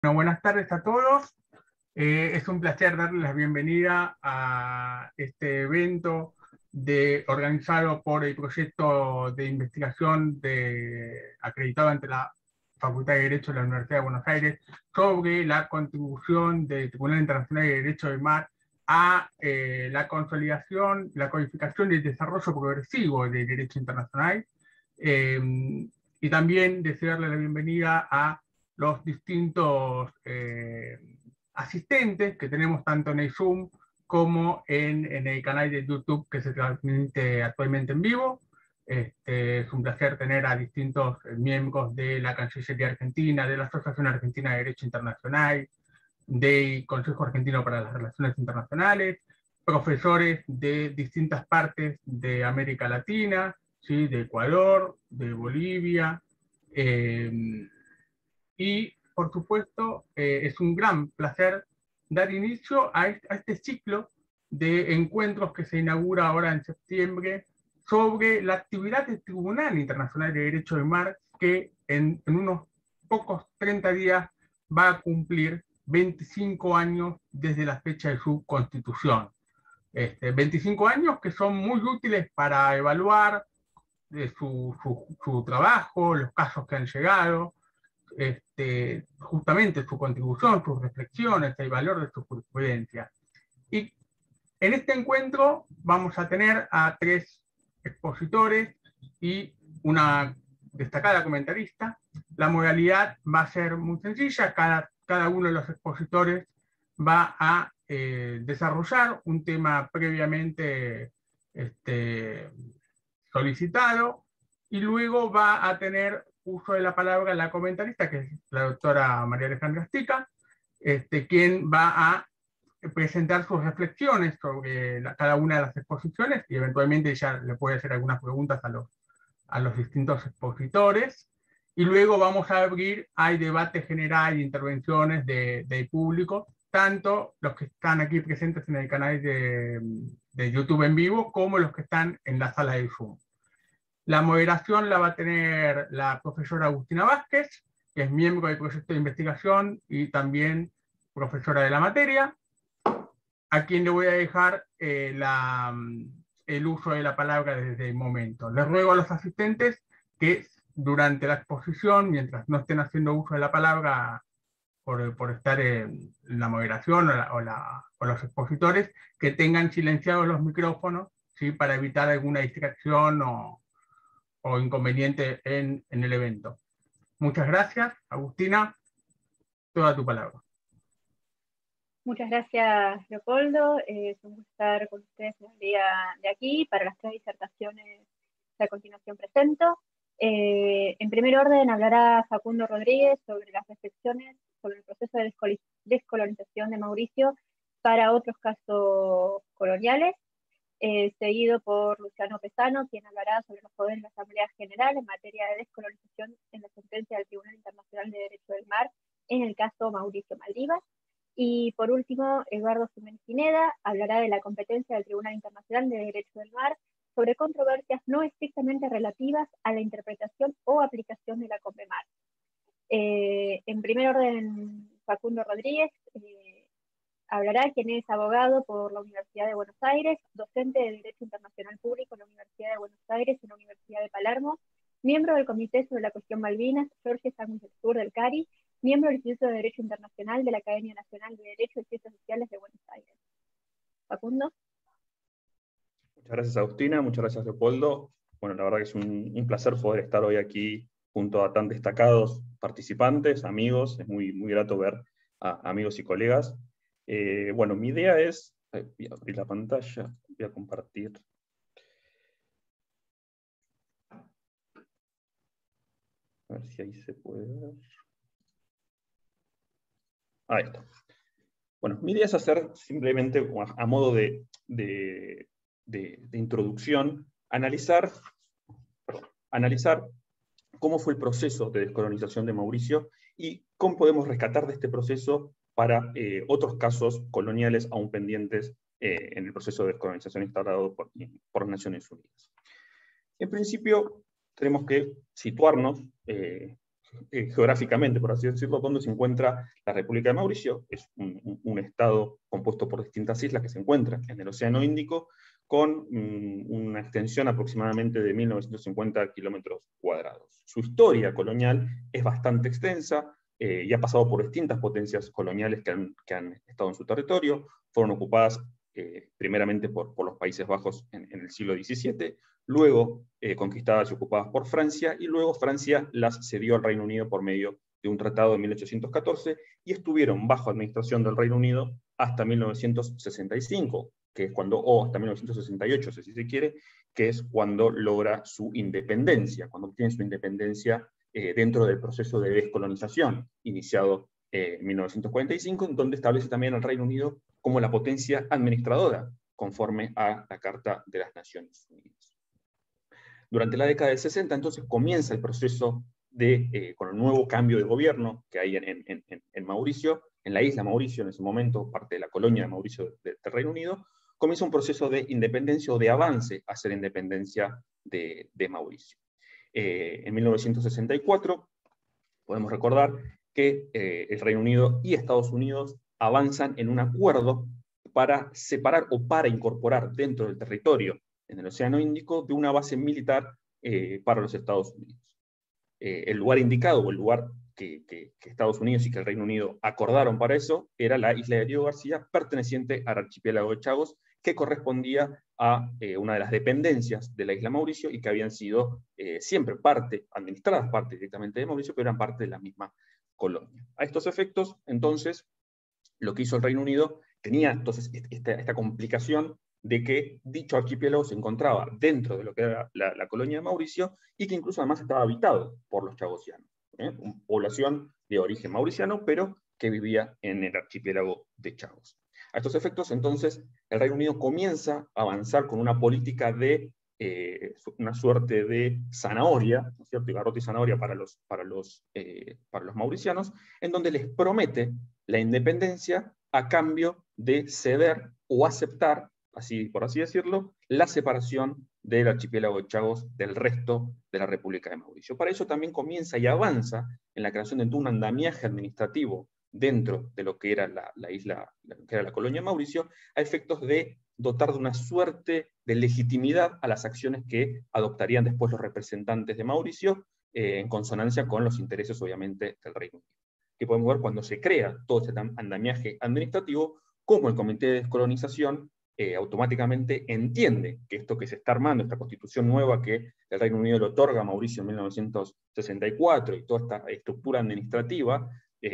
Bueno, buenas tardes a todos. Es un placer darles la bienvenida a este evento organizado por el proyecto de investigación acreditado ante la Facultad de Derecho de la Universidad de Buenos Aires sobre la contribución del Tribunal Internacional de Derecho del Mar a la consolidación, la codificación y el desarrollo progresivo del derecho internacional. Y también desearle la bienvenida a los distintos asistentes que tenemos tanto en el Zoom como en el canal de YouTube que se transmite actualmente en vivo. Es un placer tener a distintos miembros de la Cancillería Argentina, de la Asociación Argentina de Derecho Internacional, del Consejo Argentino para las Relaciones Internacionales, profesores de distintas partes de América Latina, ¿sí? De Ecuador, de Bolivia, y por supuesto es un gran placer dar inicio a este ciclo de encuentros que se inaugura ahora en septiembre sobre la actividad del Tribunal Internacional de Derecho del Mar, que en unos pocos 30 días va a cumplir 25 años desde la fecha de su constitución. 25 años que son muy útiles para evaluar su trabajo, los casos que han llegado, justamente su contribución, sus reflexiones, el valor de su jurisprudencia. Y en este encuentro vamos a tener a 3 expositores y una destacada comentarista. La modalidad va a ser muy sencilla, cada uno de los expositores va a desarrollar un tema previamente solicitado y luego va a tener uso de la palabra la comentarista, que es la doctora María Alejandra Stica, quien va a presentar sus reflexiones sobre cada una de las exposiciones y eventualmente ya le puede hacer algunas preguntas a los distintos expositores. Y luego vamos a abrir al debate general e intervenciones del público, tanto los que están aquí presentes en el canal de YouTube en vivo como los que están en la sala de Zoom. La moderación la va a tener la profesora Agustina Vázquez, que es miembro del proyecto de investigación y también profesora de la materia, a quien le voy a dejar el uso de la palabra desde el momento. Les ruego a los asistentes que durante la exposición, mientras no estén haciendo uso de la palabra por estar en la moderación o los expositores, que tengan silenciados los micrófonos, ¿sí? Para evitar alguna distracción o inconveniente en el evento. Muchas gracias, Agustina, toda tu palabra. Muchas gracias, Leopoldo. Es un gusto estar con ustedes en el día de aquí para las 3 disertaciones que a continuación presento. En primer orden hablará Facundo Rodríguez sobre las reflexiones sobre el proceso de descolonización de Mauricio para otros casos coloniales, seguido por Luciano Pesano, quien hablará sobre los poderes de la Asamblea General en materia de descolonización en la sentencia del Tribunal Internacional de Derecho del Mar en el caso Mauricio Maldivas. Y por último, Eduardo Jiménez Pineda hablará de la competencia del Tribunal Internacional de Derecho del Mar sobre controversias no estrictamente relativas a la interpretación o aplicación de la CONVEMAR. En primer orden, Facundo Rodríguez hablará, quien es abogado por la Universidad de Buenos Aires, docente de Derecho Internacional Público en la Universidad de Buenos Aires y la Universidad de Palermo, miembro del Comité sobre la Cuestión Malvinas, Jorge Sánchez del Sur del CARI, miembro del Instituto de Derecho Internacional de la Academia Nacional de Derecho y Ciencias Sociales de Buenos Aires. Facundo. Muchas gracias, Agustina, muchas gracias, Leopoldo. Bueno, la verdad que es un placer poder estar hoy aquí junto a tan destacados participantes, amigos. Es muy grato ver a amigos y colegas. Bueno, mi idea es, voy a abrir la pantalla, voy a compartir. A ver si ahí se puede ver. Ahí está. Bueno, mi idea es hacer simplemente, a modo de introducción, analizar cómo fue el proceso de descolonización de Mauricio y cómo podemos rescatar de este proceso para otros casos coloniales aún pendientes en el proceso de descolonización instaurado por las Naciones Unidas. En principio, tenemos que situarnos geográficamente, por así decirlo, donde se encuentra la República de Mauricio. Es un estado compuesto por distintas islas que se encuentran en el Océano Índico, con una extensión aproximadamente de 1950 kilómetros cuadrados. Su historia colonial es bastante extensa, y ha pasado por distintas potencias coloniales que han estado en su territorio. Fueron ocupadas primeramente por los Países Bajos en el siglo XVII, luego conquistadas y ocupadas por Francia, y luego Francia las cedió al Reino Unido por medio de un tratado de 1814, y estuvieron bajo administración del Reino Unido hasta 1965, que es cuando, o hasta 1968, si se quiere, que es cuando logra su independencia, cuando obtiene su independencia dentro del proceso de descolonización, iniciado en 1945, donde establece también al Reino Unido como la potencia administradora, conforme a la Carta de las Naciones Unidas. Durante la década del 60, entonces, comienza el proceso con el nuevo cambio de gobierno que hay en Mauricio, en la isla Mauricio, en ese momento, parte de la colonia de Mauricio del Reino Unido, comienza un proceso de independencia o de avance hacia la independencia de Mauricio. En 1964, podemos recordar que el Reino Unido y Estados Unidos avanzan en un acuerdo para separar o para incorporar dentro del territorio en el Océano Índico de una base militar para los Estados Unidos. El lugar indicado, o el lugar que Estados Unidos y que el Reino Unido acordaron para eso, era la isla de Diego García, perteneciente al archipiélago de Chagos, que correspondía a una de las dependencias de la isla Mauricio y que habían sido siempre administradas parte directamente de Mauricio, pero eran parte de la misma colonia. A estos efectos, entonces, lo que hizo el Reino Unido tenía entonces esta complicación de que dicho archipiélago se encontraba dentro de lo que era la colonia de Mauricio, y que incluso además estaba habitado por los chagosianos, una población de origen mauriciano, pero que vivía en el archipiélago de Chagos. A estos efectos, entonces, el Reino Unido comienza a avanzar con una política de una suerte de zanahoria, ¿no es cierto?, y garrote y zanahoria para los mauricianos, en donde les promete la independencia a cambio de ceder o aceptar, por así decirlo, la separación del archipiélago de Chagos del resto de la República de Mauricio. Para eso también comienza y avanza en la creación de un andamiaje administrativo dentro de lo que era la isla, que era la colonia de Mauricio, a efectos de dotar de una suerte de legitimidad a las acciones que adoptarían después los representantes de Mauricio, en consonancia con los intereses, obviamente, del Reino Unido. Que podemos ver cuando se crea todo este andamiaje administrativo, cómo el Comité de Descolonización automáticamente entiende que esto que se está armando, esta constitución nueva que el Reino Unido le otorga a Mauricio en 1964, y toda esta estructura administrativa,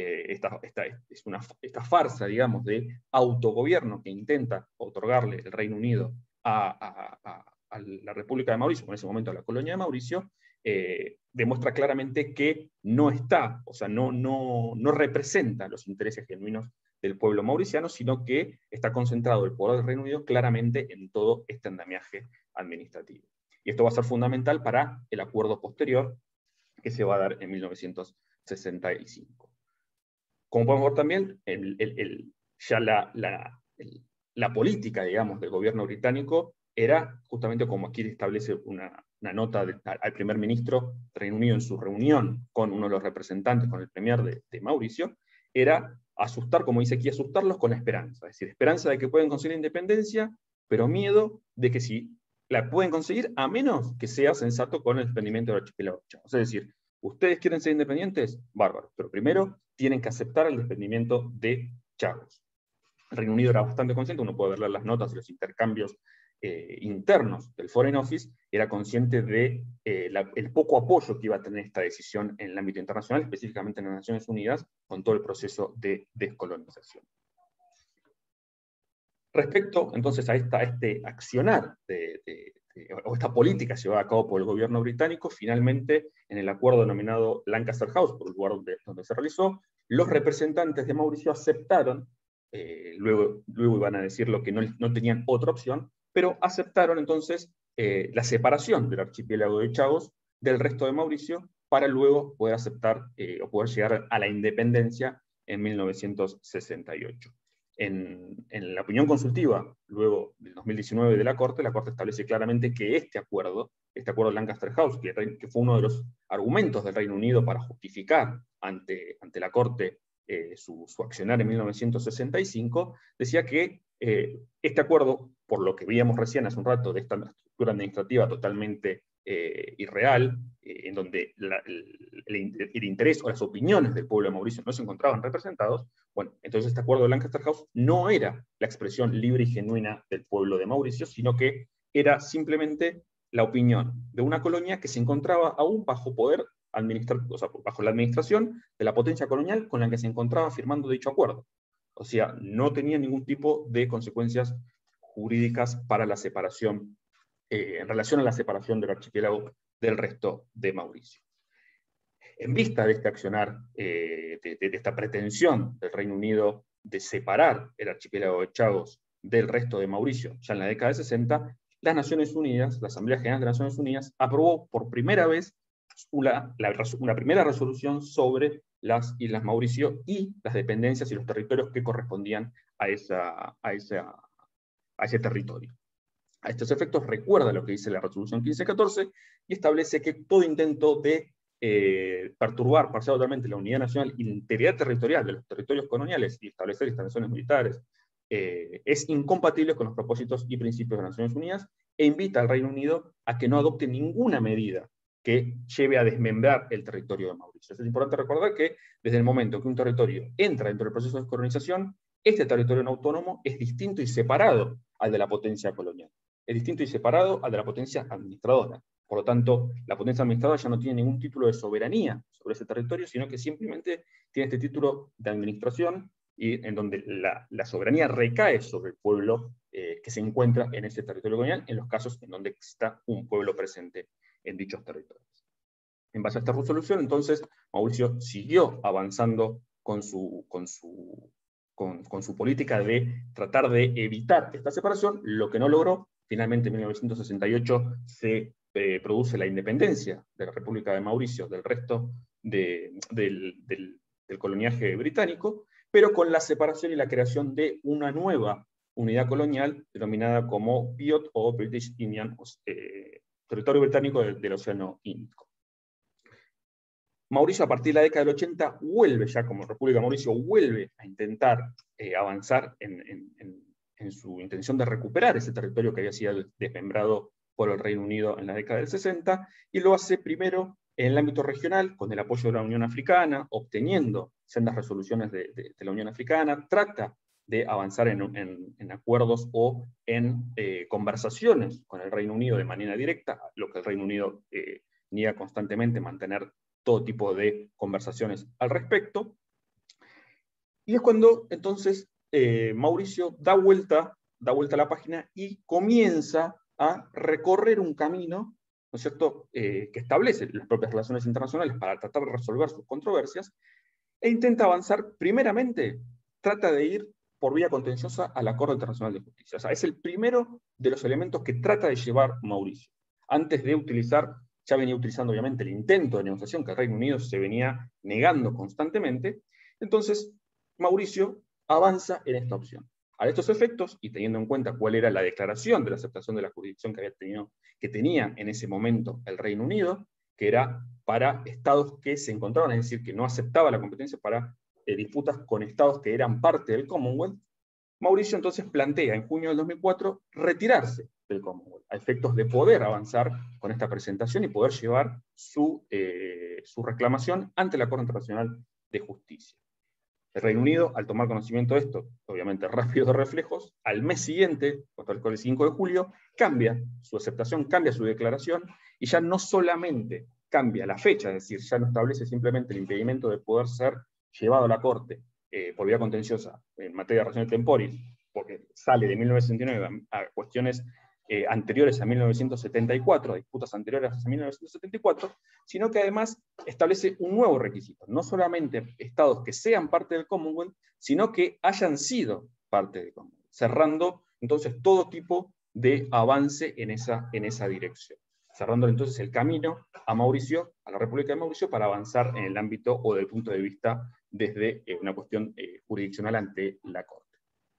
esta farsa, digamos, de autogobierno que intenta otorgarle el Reino Unido a la República de Mauricio, en ese momento a la colonia de Mauricio, demuestra claramente que no está, o sea, no representa los intereses genuinos del pueblo mauriciano, sino que está concentrado el poder del Reino Unido claramente en todo este andamiaje administrativo. Y esto va a ser fundamental para el acuerdo posterior que se va a dar en 1965. Como podemos ver también, ya la política, digamos, del gobierno británico era justamente como aquí establece una nota al primer ministro del Reino Unido en su reunión con uno de los representantes, con el premier de Mauricio, era asustar, como dice aquí, asustarlos con la esperanza. Es decir, esperanza de que pueden conseguir independencia, pero miedo de que si la pueden conseguir, a menos que sea sensato con el desprendimiento del archipiélago de Chagos. Es decir, ustedes quieren ser independientes, bárbaro, pero primero tienen que aceptar el desprendimiento de Chagos. El Reino Unido era bastante consciente, uno puede ver las notas y los intercambios internos del Foreign Office, era consciente de el poco apoyo que iba a tener esta decisión en el ámbito internacional, específicamente en las Naciones Unidas, con todo el proceso de descolonización. Respecto entonces a este accionar o esta política llevada a cabo por el gobierno británico, finalmente en el acuerdo denominado Lancaster House, por el lugar donde se realizó, los representantes de Mauricio aceptaron, luego iban a decir lo que no tenían otra opción, pero aceptaron entonces la separación del archipiélago de Chagos del resto de Mauricio, para luego poder aceptar o poder llegar a la independencia en 1968. En la opinión consultiva, luego del 2019 de la Corte establece claramente que este acuerdo de Lancaster House, que fue uno de los argumentos del Reino Unido para justificar ante la Corte su accionar en 1965, decía que este acuerdo, por lo que veíamos recién hace un rato, de esta estructura administrativa totalmente irreal, en donde el interés o las opiniones del pueblo de Mauricio no se encontraban representados, bueno, entonces este acuerdo de Lancaster House no era la expresión libre y genuina del pueblo de Mauricio, sino que era simplemente la opinión de una colonia que se encontraba aún bajo poder o sea, bajo la administración de la potencia colonial con la que se encontraba firmando dicho acuerdo. O sea, no tenía ningún tipo de consecuencias jurídicas para la separación, en relación a la separación del archipiélago del resto de Mauricio. En vista de este accionar, de esta pretensión del Reino Unido de separar el archipiélago de Chagos del resto de Mauricio, ya en la década de 60, las Naciones Unidas, la Asamblea General de Naciones Unidas, aprobó por primera vez una primera resolución sobre las Islas Mauricio y las dependencias y los territorios que correspondían a ese territorio. A estos efectos recuerda lo que dice la resolución 1514 y establece que todo intento de perturbar parcial o totalmente la unidad nacional y la integridad territorial de los territorios coloniales y establecer instalaciones militares es incompatible con los propósitos y principios de las Naciones Unidas e invita al Reino Unido a que no adopte ninguna medida que lleve a desmembrar el territorio de Mauricio. Es importante recordar que desde el momento que un territorio entra dentro del proceso de colonización, este territorio no autónomo es distinto y separado al de la potencia colonial. Es distinto y separado al de la potencia administradora. Por lo tanto, la potencia administradora ya no tiene ningún título de soberanía sobre ese territorio, sino que simplemente tiene este título de administración y en donde la soberanía recae sobre el pueblo que se encuentra en ese territorio colonial, en los casos en donde exista un pueblo presente en dichos territorios. En base a esta resolución, entonces, Mauricio siguió avanzando con su política de tratar de evitar esta separación, lo que no logró. Finalmente, en 1968 se produce la independencia de la República de Mauricio del resto del coloniaje británico, pero con la separación y la creación de una nueva unidad colonial denominada como BIOT o British Indian, territorio británico del Océano Índico. Mauricio, a partir de la década del 80, vuelve ya como República de Mauricio, vuelve a intentar avanzar en su intención de recuperar ese territorio que había sido desmembrado por el Reino Unido en la década del 60, y lo hace primero en el ámbito regional, con el apoyo de la Unión Africana, obteniendo sendas resoluciones de la Unión Africana, trata de avanzar en acuerdos o en conversaciones con el Reino Unido de manera directa, lo que el Reino Unido niega constantemente, mantener todo tipo de conversaciones al respecto. Y es cuando entonces Mauricio da vuelta a la página y comienza a recorrer un camino, ¿no es cierto?, que establece las propias relaciones internacionales para tratar de resolver sus controversias, e intenta avanzar primeramente, trata de ir por vía contenciosa a la Corte Internacional de Justicia. O sea, es el primero de los elementos que trata de llevar Mauricio. Antes de utilizar, ya venía utilizando obviamente el intento de negociación que el Reino Unido se venía negando constantemente. Entonces, Mauricio avanza en esta opción. A estos efectos, y teniendo en cuenta cuál era la declaración de la aceptación de la jurisdicción que tenía en ese momento el Reino Unido, que era para estados que se encontraban, es decir, que no aceptaba la competencia para disputas con estados que eran parte del Commonwealth, Mauricio entonces plantea en junio del 2004 retirarse del Commonwealth, a efectos de poder avanzar con esta presentación y poder llevar su reclamación ante la Corte Internacional de Justicia. El Reino Unido, al tomar conocimiento de esto, obviamente rápidos reflejos, al mes siguiente, el 5 de julio, cambia su aceptación, cambia su declaración, y ya no solamente cambia la fecha, es decir, ya no establece simplemente el impedimento de poder ser llevado a la Corte por vía contenciosa en materia de razones temporis, porque sale de 1969 a cuestiones anteriores a 1974, disputas anteriores a 1974, sino que además establece un nuevo requisito, no solamente estados que sean parte del Commonwealth, sino que hayan sido parte del Commonwealth, cerrando entonces todo tipo de avance en esa dirección, cerrando entonces el camino a Mauricio, a la República de Mauricio, para avanzar en el ámbito o del punto de vista desde una cuestión jurisdiccional ante la Corte.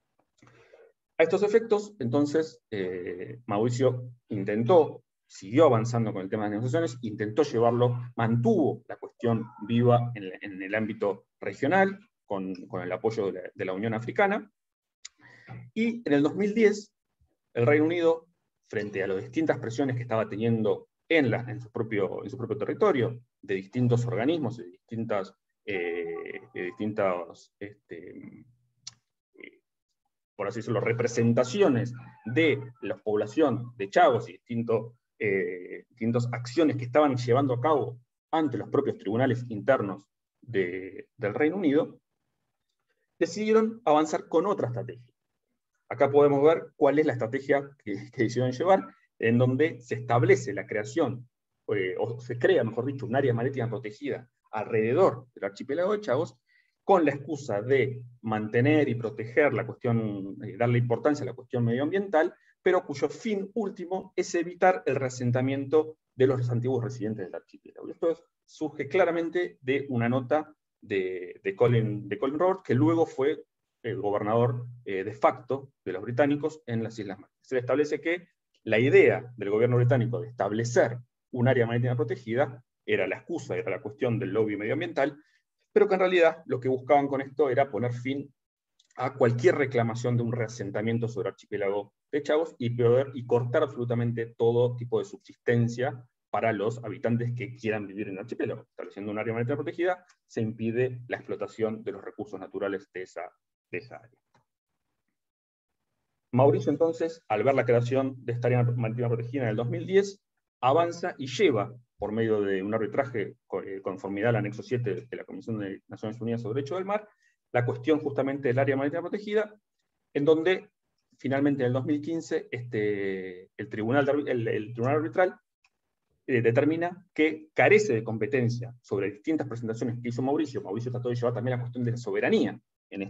A estos efectos, entonces, Mauricio siguió avanzando con el tema de las negociaciones, intentó llevarlo, mantuvo la cuestión viva en el ámbito regional, con el apoyo de la Unión Africana, y en el 2010, el Reino Unido, frente a las distintas presiones que estaba teniendo en su propio territorio, de distintos organismos, de distintas por así decirlo, representaciones de la población de Chagos y distintas acciones que estaban llevando a cabo ante los propios tribunales internos del Reino Unido, decidieron avanzar con otra estrategia. Acá podemos ver cuál es la estrategia que decidieron llevar, en donde se establece la creación, o se crea, mejor dicho, un área marítima protegida alrededor del archipiélago de Chagos, con la excusa de mantener y proteger la cuestión, darle importancia a la cuestión medioambiental, pero cuyo fin último es evitar el reasentamiento de los antiguos residentes del archipiélago. Y esto surge claramente de una nota de Colin Roberts, que luego fue el gobernador de facto de los británicos en las Islas Malvinas. Se establece que la idea del gobierno británico de establecer un área marítima protegida era la excusa, era la cuestión del lobby medioambiental, pero que en realidad lo que buscaban con esto era poner fin a cualquier reclamación de un reasentamiento sobre el archipiélago de Chagos y cortar absolutamente todo tipo de subsistencia para los habitantes que quieran vivir en el archipiélago. Estableciendo un área marítima protegida, se impide la explotación de los recursos naturales de esa área. Mauricio, entonces, al ver la creación de esta área marítima protegida en el 2010, avanza y lleva, por medio de un arbitraje conformidad al anexo 7 de la Comisión de Naciones Unidas sobre Derecho del Mar, la cuestión justamente del área marítima protegida, en donde finalmente en el 2015 el tribunal arbitral determina que carece de competencia sobre distintas presentaciones que hizo Mauricio. Mauricio trató de llevar también la cuestión de la soberanía en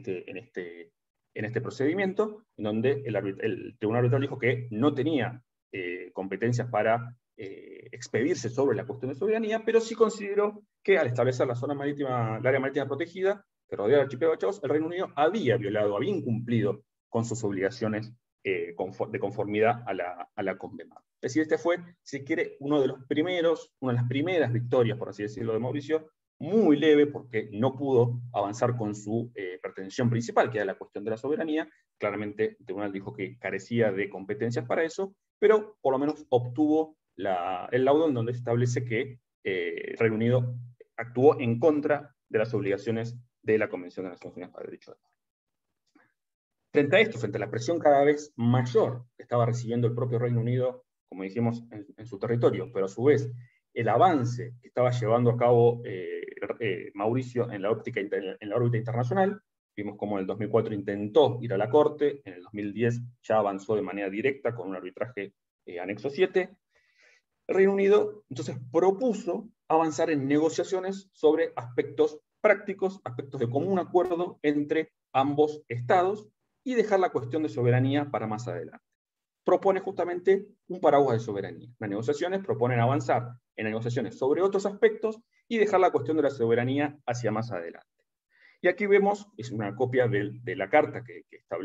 este procedimiento, en donde el tribunal arbitral dijo que no tenía competencias para expedirse sobre la cuestión de soberanía, pero sí consideró que al establecer la área marítima protegida que rodea el archipiélago de Chagos, el Reino Unido había incumplido con sus obligaciones de conformidad a la CONVEMAR. Es decir, este fue, si quiere, una de las primeras victorias, por así decirlo, de Mauricio, muy leve porque no pudo avanzar con su pretensión principal, que era la cuestión de la soberanía. Claramente el tribunal dijo que carecía de competencias para eso, pero por lo menos obtuvo el laudo en donde se establece que el Reino Unido actuó en contra de las obligaciones de la Convención de Naciones Unidas para el Derecho del Mar. Frente a esto, frente a la presión cada vez mayor que estaba recibiendo el propio Reino Unido, como dijimos, en su territorio, pero a su vez el avance que estaba llevando a cabo Mauricio en la órbita internacional, vimos cómo en el 2004 intentó ir a la Corte, en el 2010 ya avanzó de manera directa con un arbitraje anexo 7, el Reino Unido entonces propuso avanzar en negociaciones sobre aspectos prácticos, aspectos de común acuerdo entre ambos estados, y dejar la cuestión de soberanía para más adelante. Propone justamente un paraguas de soberanía. Las negociaciones proponen avanzar en negociaciones sobre otros aspectos y dejar la cuestión de la soberanía hacia más adelante. Y aquí vemos, es una copia de la carta que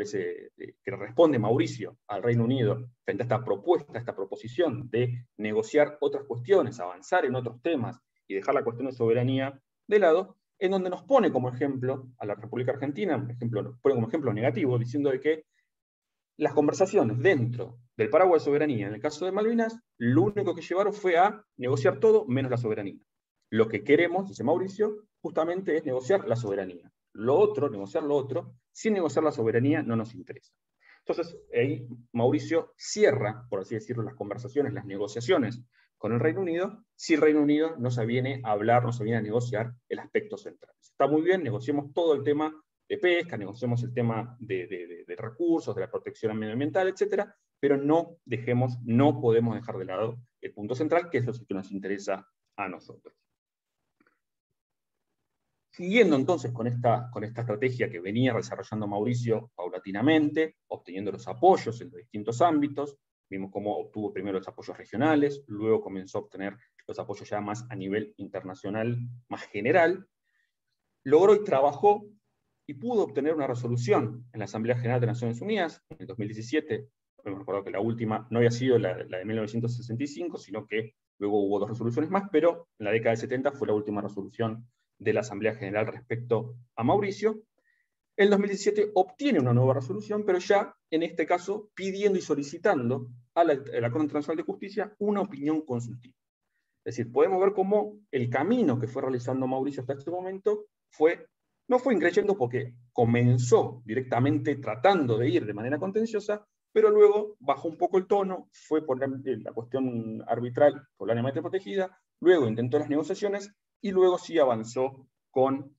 responde Mauricio al Reino Unido frente a esta propuesta, a esta proposición de negociar otras cuestiones, avanzar en otros temas y dejar la cuestión de soberanía de lado, en donde nos pone como ejemplo a la República Argentina, nos pone como ejemplo negativo, diciendo de que las conversaciones dentro del paraguas de soberanía, en el caso de Malvinas, lo único que llevaron fue a negociar todo menos la soberanía. Lo que queremos, dice Mauricio, justamente es negociar la soberanía. Negociar lo otro, sin negociar la soberanía no nos interesa. Entonces, ahí Mauricio cierra, por así decirlo, las conversaciones, las negociaciones con el Reino Unido, si el Reino Unido no se viene a hablar, no se viene a negociar el aspecto central. Está muy bien, negociemos todo el tema de pesca, negociemos el tema de recursos, de la protección medioambiental, etc., pero no podemos dejar de lado el punto central, que es lo que nos interesa a nosotros. Siguiendo entonces con esta estrategia que venía desarrollando Mauricio paulatinamente, obteniendo los apoyos en los distintos ámbitos, vimos cómo obtuvo primero los apoyos regionales, luego comenzó a obtener los apoyos ya más a nivel internacional, más general, logró y trabajó y pudo obtener una resolución en la Asamblea General de Naciones Unidas en el 2017. Me recuerdo que la última no había sido la de 1965, sino que luego hubo 2 resoluciones más, pero en la década del 70 fue la última resolución de la Asamblea General respecto a Mauricio. En 2017 obtiene una nueva resolución, pero ya en este caso pidiendo y solicitando a la Corte Internacional de Justicia una opinión consultiva. Es decir, podemos ver cómo el camino que fue realizando Mauricio hasta este momento no fue increyendo, porque comenzó directamente tratando de ir de manera contenciosa, pero luego bajó un poco el tono, fue por la cuestión arbitral pobláneamente protegida, luego intentó las negociaciones y luego sí avanzó con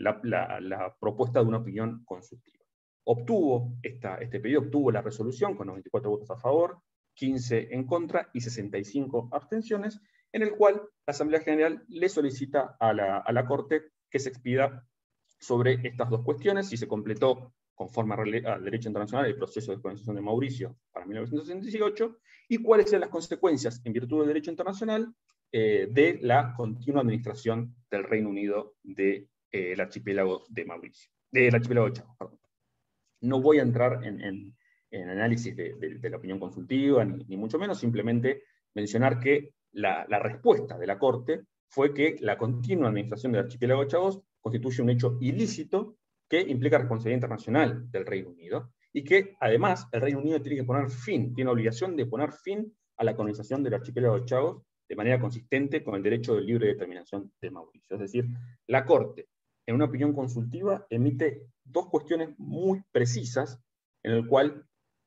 la propuesta de una opinión consultiva. Obtuvo este pedido, obtuvo la resolución con 94 votos a favor, 15 en contra y 65 abstenciones, en el cual la Asamblea General le solicita a la Corte que se expida sobre estas 2 cuestiones, si se completó conforme al derecho internacional el proceso de descolonización de Mauricio para 1968, y cuáles eran las consecuencias en virtud del derecho internacional de la continua administración del Reino Unido del archipiélago de Mauricio, del archipiélago de Chagos, perdón. No voy a entrar en análisis de la opinión consultiva, ni mucho menos, simplemente mencionar que la respuesta de la Corte fue que la continua administración del archipiélago de Chagos constituye un hecho ilícito que implica responsabilidad internacional del Reino Unido, y que además el Reino Unido tiene obligación de poner fin a la colonización del archipiélago de Chagos de manera consistente con el derecho de libre determinación de Mauricio. Es decir, la Corte, en una opinión consultiva, emite 2 cuestiones muy precisas, en el cual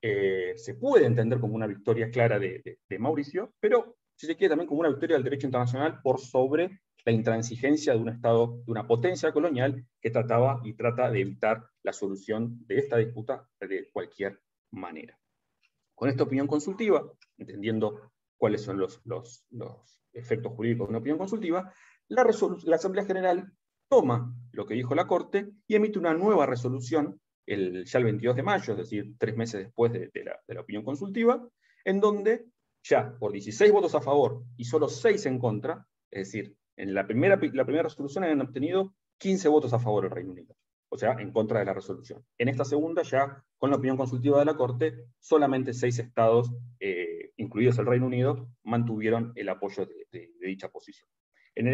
se puede entender como una victoria clara de Mauricio, pero si se quiere también como una victoria del derecho internacional por sobre la intransigencia de un Estado, de una potencia colonial que trataba y trata de evitar la solución de esta disputa de cualquier manera. Con esta opinión consultiva, entendiendo cuáles son los efectos jurídicos de una opinión consultiva, la Asamblea General toma lo que dijo la Corte y emite una nueva resolución ya el 22 de mayo, es decir, 3 meses después de la opinión consultiva, en donde ya por 16 votos a favor y solo 6 en contra, es decir, en la primera resolución han obtenido 15 votos a favor del Reino Unido, o sea, en contra de la resolución. En esta segunda, ya con la opinión consultiva de la Corte, solamente 6 estados, incluidos el Reino Unido, mantuvieron el apoyo de dicha posición. En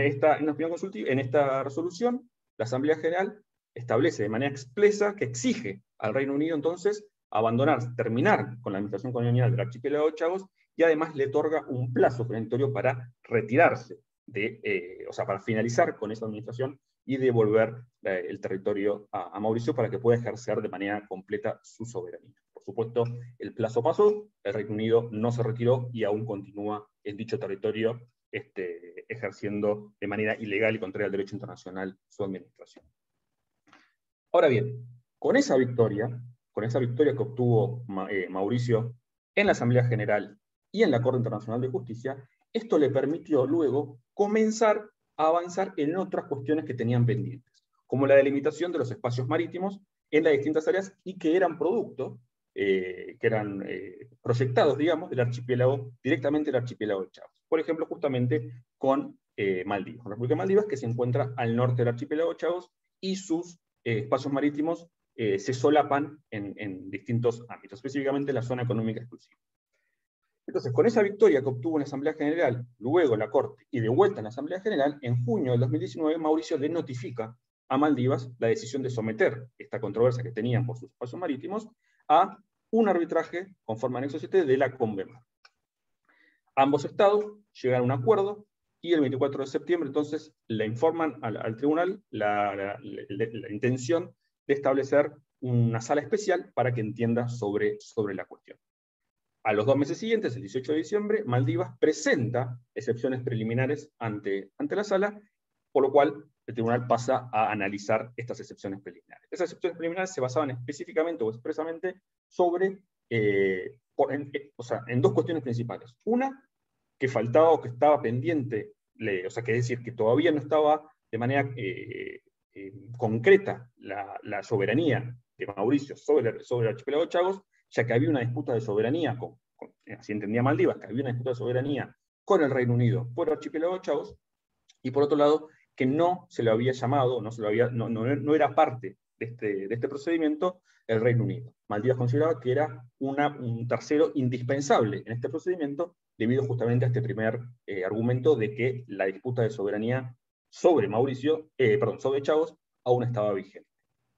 esta resolución, la Asamblea General establece de manera expresa que exige al Reino Unido entonces terminar con la administración colonial del archipiélago de Chagos, y además le otorga un plazo perentorio para retirarse, para finalizar con esa administración y devolver el territorio a Mauricio para que pueda ejercer de manera completa su soberanía. Por supuesto, el plazo pasó, el Reino Unido no se retiró y aún continúa en dicho territorio ejerciendo de manera ilegal y contraria al derecho internacional su administración. Ahora bien, con esa victoria que obtuvo Mauricio en la Asamblea General y en la Corte Internacional de Justicia, esto le permitió luego comenzar a avanzar en otras cuestiones que tenían pendientes, como la delimitación de los espacios marítimos en las distintas áreas y que eran producto, que eran proyectados, digamos, directamente del archipiélago de Chagos. Por ejemplo, justamente con Maldivas, con la República de Maldivas, que se encuentra al norte del archipiélago de Chagos, y sus espacios marítimos se solapan en distintos ámbitos, específicamente la zona económica exclusiva. Entonces, con esa victoria que obtuvo en la Asamblea General, luego la Corte, y de vuelta en la Asamblea General, en junio del 2019, Mauricio le notifica a Maldivas la decisión de someter esta controversia que tenían por sus espacios marítimos a un arbitraje conforme a anexo 7 de la CONVEMAR. Ambos estados llegan a un acuerdo y el 24 de septiembre entonces le informan al tribunal la intención de establecer una sala especial para que entienda sobre la cuestión. A los 2 meses siguientes, el 18 de diciembre, Maldivas presenta excepciones preliminares ante la sala, por lo cual el tribunal pasa a analizar estas excepciones preliminares. Esas excepciones preliminares se basaban específicamente o expresamente en 2 cuestiones principales. Una, que faltaba o que estaba pendiente, que es decir, que todavía no estaba de manera concreta la soberanía de Mauricio sobre el archipiélago de Chagos, ya que había una disputa de soberanía, así entendía Maldivas, que había una disputa de soberanía con el Reino Unido por el archipiélago de Chagos, y por otro lado, que no se lo había llamado, no era parte este procedimiento el Reino Unido. Maldivas consideraba que era un tercero indispensable en este procedimiento, debido justamente a este primer argumento de que la disputa de soberanía sobre sobre Chagos aún estaba vigente.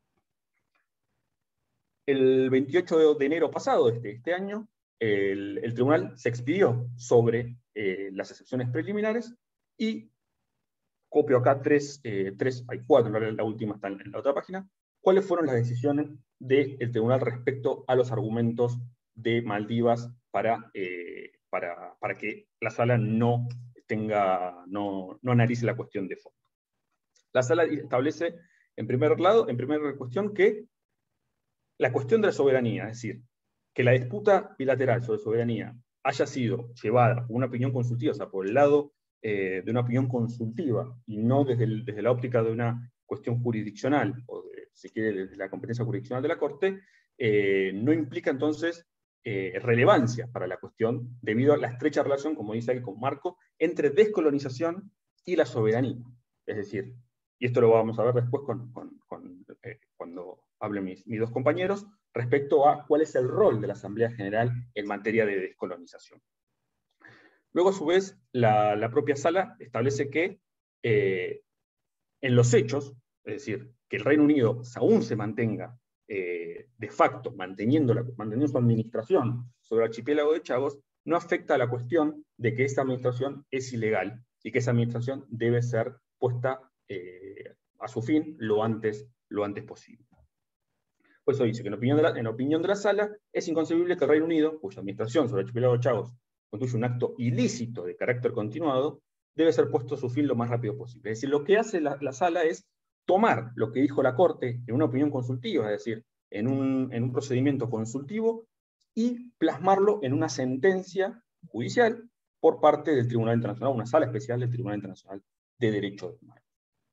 El 28 de enero pasado de este año, el tribunal se expidió sobre las excepciones preliminares y copio acá hay cuatro, la última está en la otra página, cuáles fueron las decisiones del tribunal respecto a los argumentos de Maldivas para que la sala no analice la cuestión de fondo. La sala establece, en primera cuestión, que la cuestión de la soberanía, es decir, que la disputa bilateral sobre soberanía haya sido llevada por una opinión consultiva, o sea, por el lado de una opinión consultiva, y no desde la óptica de una cuestión jurisdiccional, o si quiere, desde la competencia jurisdiccional de la Corte, no implica entonces relevancia para la cuestión, debido a la estrecha relación, como dice ahí con Marco, entre descolonización y la soberanía. Es decir, y esto lo vamos a ver después cuando hablen mis dos compañeros, respecto a cuál es el rol de la Asamblea General en materia de descolonización. Luego, a su vez, la propia sala establece que en los hechos, es decir, que el Reino Unido aún se mantenga de facto, manteniendo su administración sobre el archipiélago de Chagos, no afecta a la cuestión de que esa administración es ilegal y que esa administración debe ser puesta a su fin lo antes posible. Por eso dice que en opinión de la sala, es inconcebible que el Reino Unido, cuya administración sobre el archipiélago de Chagos constituye un acto ilícito de carácter continuado, debe ser puesto a su fin lo más rápido posible. Es decir, lo que hace la sala es tomar lo que dijo la Corte en una opinión consultiva, es decir, en un procedimiento consultivo, y plasmarlo en una sentencia judicial por parte del Tribunal Internacional, una sala especial del Tribunal Internacional de Derechos Humanos.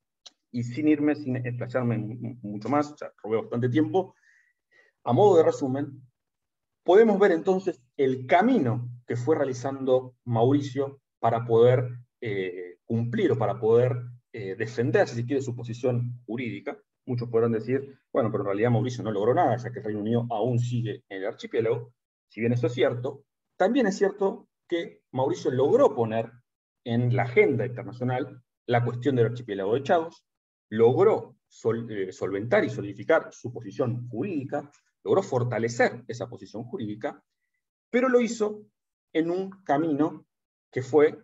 Y sin explayarme mucho más, ya robé bastante tiempo, a modo de resumen, podemos ver entonces el camino que fue realizando Mauricio para poder cumplir o para poder defender, si se quiere, su posición jurídica. Muchos podrán decir, bueno, pero en realidad Mauricio no logró nada, ya que el Reino Unido aún sigue en el archipiélago. Si bien eso es cierto, también es cierto que Mauricio logró poner en la agenda internacional la cuestión del archipiélago de Chagos, logró solventar y solidificar su posición jurídica, logró fortalecer esa posición jurídica, pero lo hizo en un camino que fue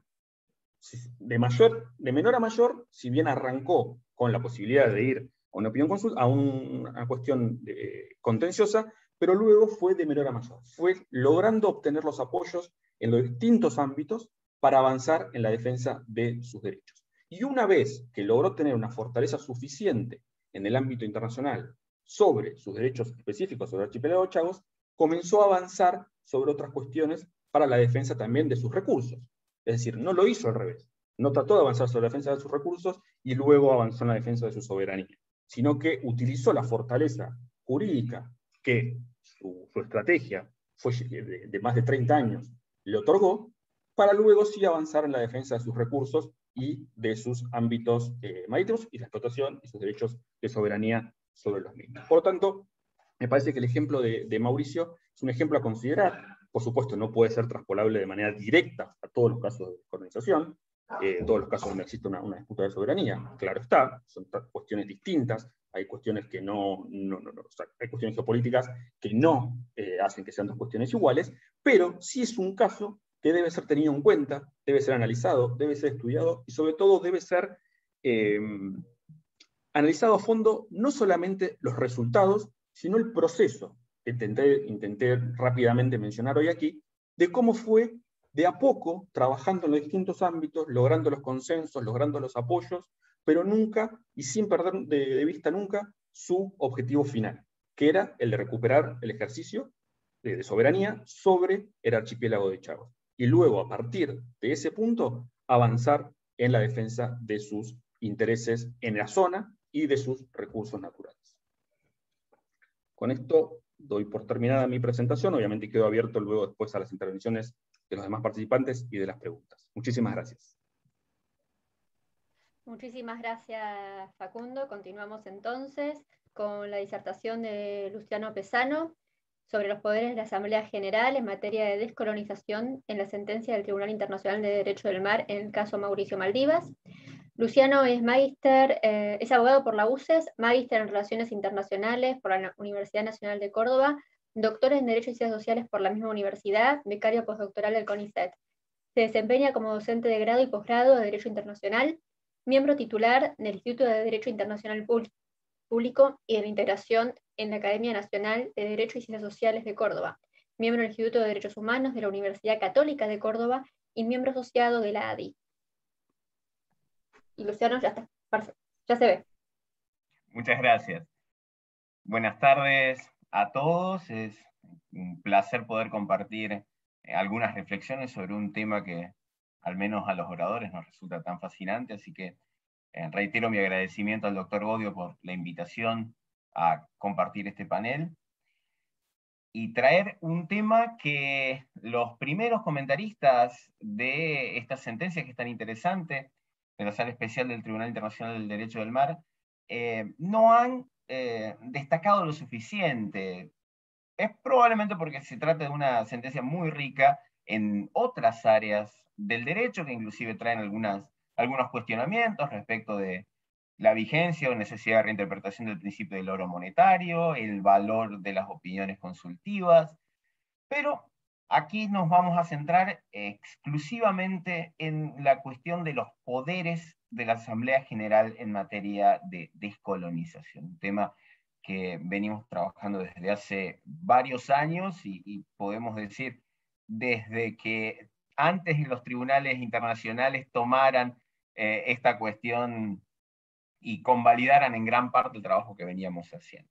de menor a mayor, si bien arrancó con la posibilidad de ir a una opinión a una cuestión contenciosa, pero luego fue de menor a mayor. Fue logrando obtener los apoyos en los distintos ámbitos para avanzar en la defensa de sus derechos. Y una vez que logró tener una fortaleza suficiente en el ámbito internacional sobre sus derechos específicos sobre el archipiélago de Chagos, comenzó a avanzar sobre otras cuestiones para la defensa también de sus recursos. Es decir, no lo hizo al revés. No trató de avanzar sobre la defensa de sus recursos y luego avanzó en la defensa de su soberanía, sino que utilizó la fortaleza jurídica que su estrategia fue de más de 30 años le otorgó, para luego sí avanzar en la defensa de sus recursos y de sus ámbitos marítimos y la explotación y sus derechos de soberanía sobre los mismos. Por lo tanto, me parece que el ejemplo de Mauricio es un ejemplo a considerar. Por supuesto, no puede ser traspolable de manera directa a todos los casos de descolonización, todos los casos donde existe una disputa de soberanía. Claro está, son cuestiones distintas, hay cuestiones que o sea, hay cuestiones geopolíticas que no hacen que sean dos cuestiones iguales, pero sí es un caso que debe ser tenido en cuenta, debe ser analizado, debe ser estudiado y sobre todo debe ser analizado a fondo no solamente los resultados, sino el proceso que intenté rápidamente mencionar hoy aquí, de cómo fue de a poco trabajando en los distintos ámbitos, logrando los consensos, logrando los apoyos, pero nunca, y sin perder de vista nunca, su objetivo final, que era el de recuperar el ejercicio de soberanía sobre el archipiélago de Chagos. Y luego, a partir de ese punto, avanzar en la defensa de sus intereses en la zona y de sus recursos naturales. Con esto doy por terminada mi presentación. Obviamente quedo abierto luego después a las intervenciones de los demás participantes y de las preguntas. Muchísimas gracias. Muchísimas gracias, Facundo. Continuamos entonces con la disertación de Luciano Pesano sobre los poderes de la Asamblea General en materia de descolonización en la sentencia del Tribunal Internacional de Derecho del Mar en el caso Mauricio Maldivas. Luciano es magíster, es abogado por la UCES, magíster en Relaciones Internacionales por la Universidad Nacional de Córdoba, doctor en Derecho y Ciencias Sociales por la misma universidad, becario postdoctoral del CONICET. Se desempeña como docente de grado y posgrado de Derecho Internacional, miembro titular del Instituto de Derecho Internacional Público y de la Integración en la Academia Nacional de Derecho y Ciencias Sociales de Córdoba, miembro del Instituto de Derechos Humanos de la Universidad Católica de Córdoba y miembro asociado de la ADI. Y Luciano, ya está, perfecto, ya se ve. Muchas gracias. Buenas tardes a todos. Es un placer poder compartir algunas reflexiones sobre un tema que al menos a los oradores nos resulta tan fascinante, así que reitero mi agradecimiento al doctor Bodio por la invitación a compartir este panel y traer un tema que los primeros comentaristas de esta sentencia, que es tan interesante, de la Sala Especial del Tribunal Internacional del Derecho del Mar, no han destacado lo suficiente. Es probablemente porque se trata de una sentencia muy rica en otras áreas del derecho, que inclusive traen algunos cuestionamientos respecto de la vigencia o necesidad de reinterpretación del principio del oro monetario, el valor de las opiniones consultivas, pero aquí nos vamos a centrar exclusivamente en la cuestión de los poderes de la Asamblea General en materia de descolonización, un tema que venimos trabajando desde hace varios años y podemos decir desde que antes los tribunales internacionales tomaran esta cuestión y convalidaran en gran parte el trabajo que veníamos haciendo.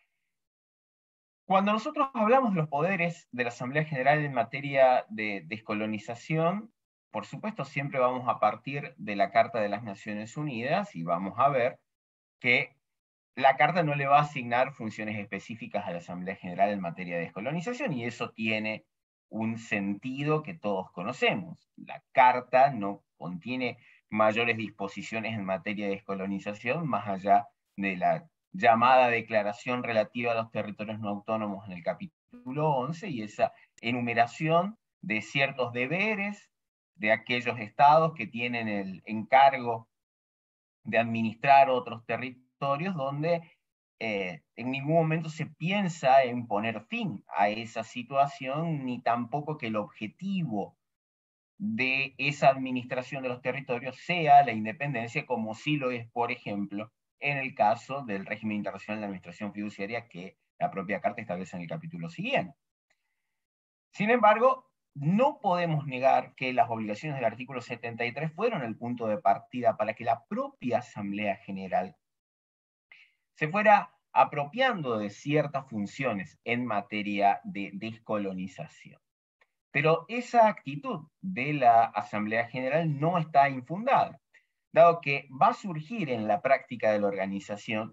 Cuando nosotros hablamos de los poderes de la Asamblea General en materia de descolonización, por supuesto siempre vamos a partir de la Carta de las Naciones Unidas y vamos a ver que la Carta no le va a asignar funciones específicas a la Asamblea General en materia de descolonización, y eso tiene un sentido que todos conocemos. La Carta no contiene mayores disposiciones en materia de descolonización, más allá de la llamada Declaración relativa a los territorios no autónomos en el capítulo 11, y esa enumeración de ciertos deberes de aquellos estados que tienen el encargo de administrar otros territorios, donde en ningún momento se piensa en poner fin a esa situación, ni tampoco que el objetivo de esa administración de los territorios sea la independencia, como sí lo es, por ejemplo, en el caso del régimen internacional de administración fiduciaria que la propia Carta establece en el capítulo siguiente. Sin embargo, no podemos negar que las obligaciones del artículo 73 fueron el punto de partida para que la propia Asamblea General se fuera apropiando de ciertas funciones en materia de descolonización. Pero esa actitud de la Asamblea General no está infundada, dado que va a surgir en la práctica de la organización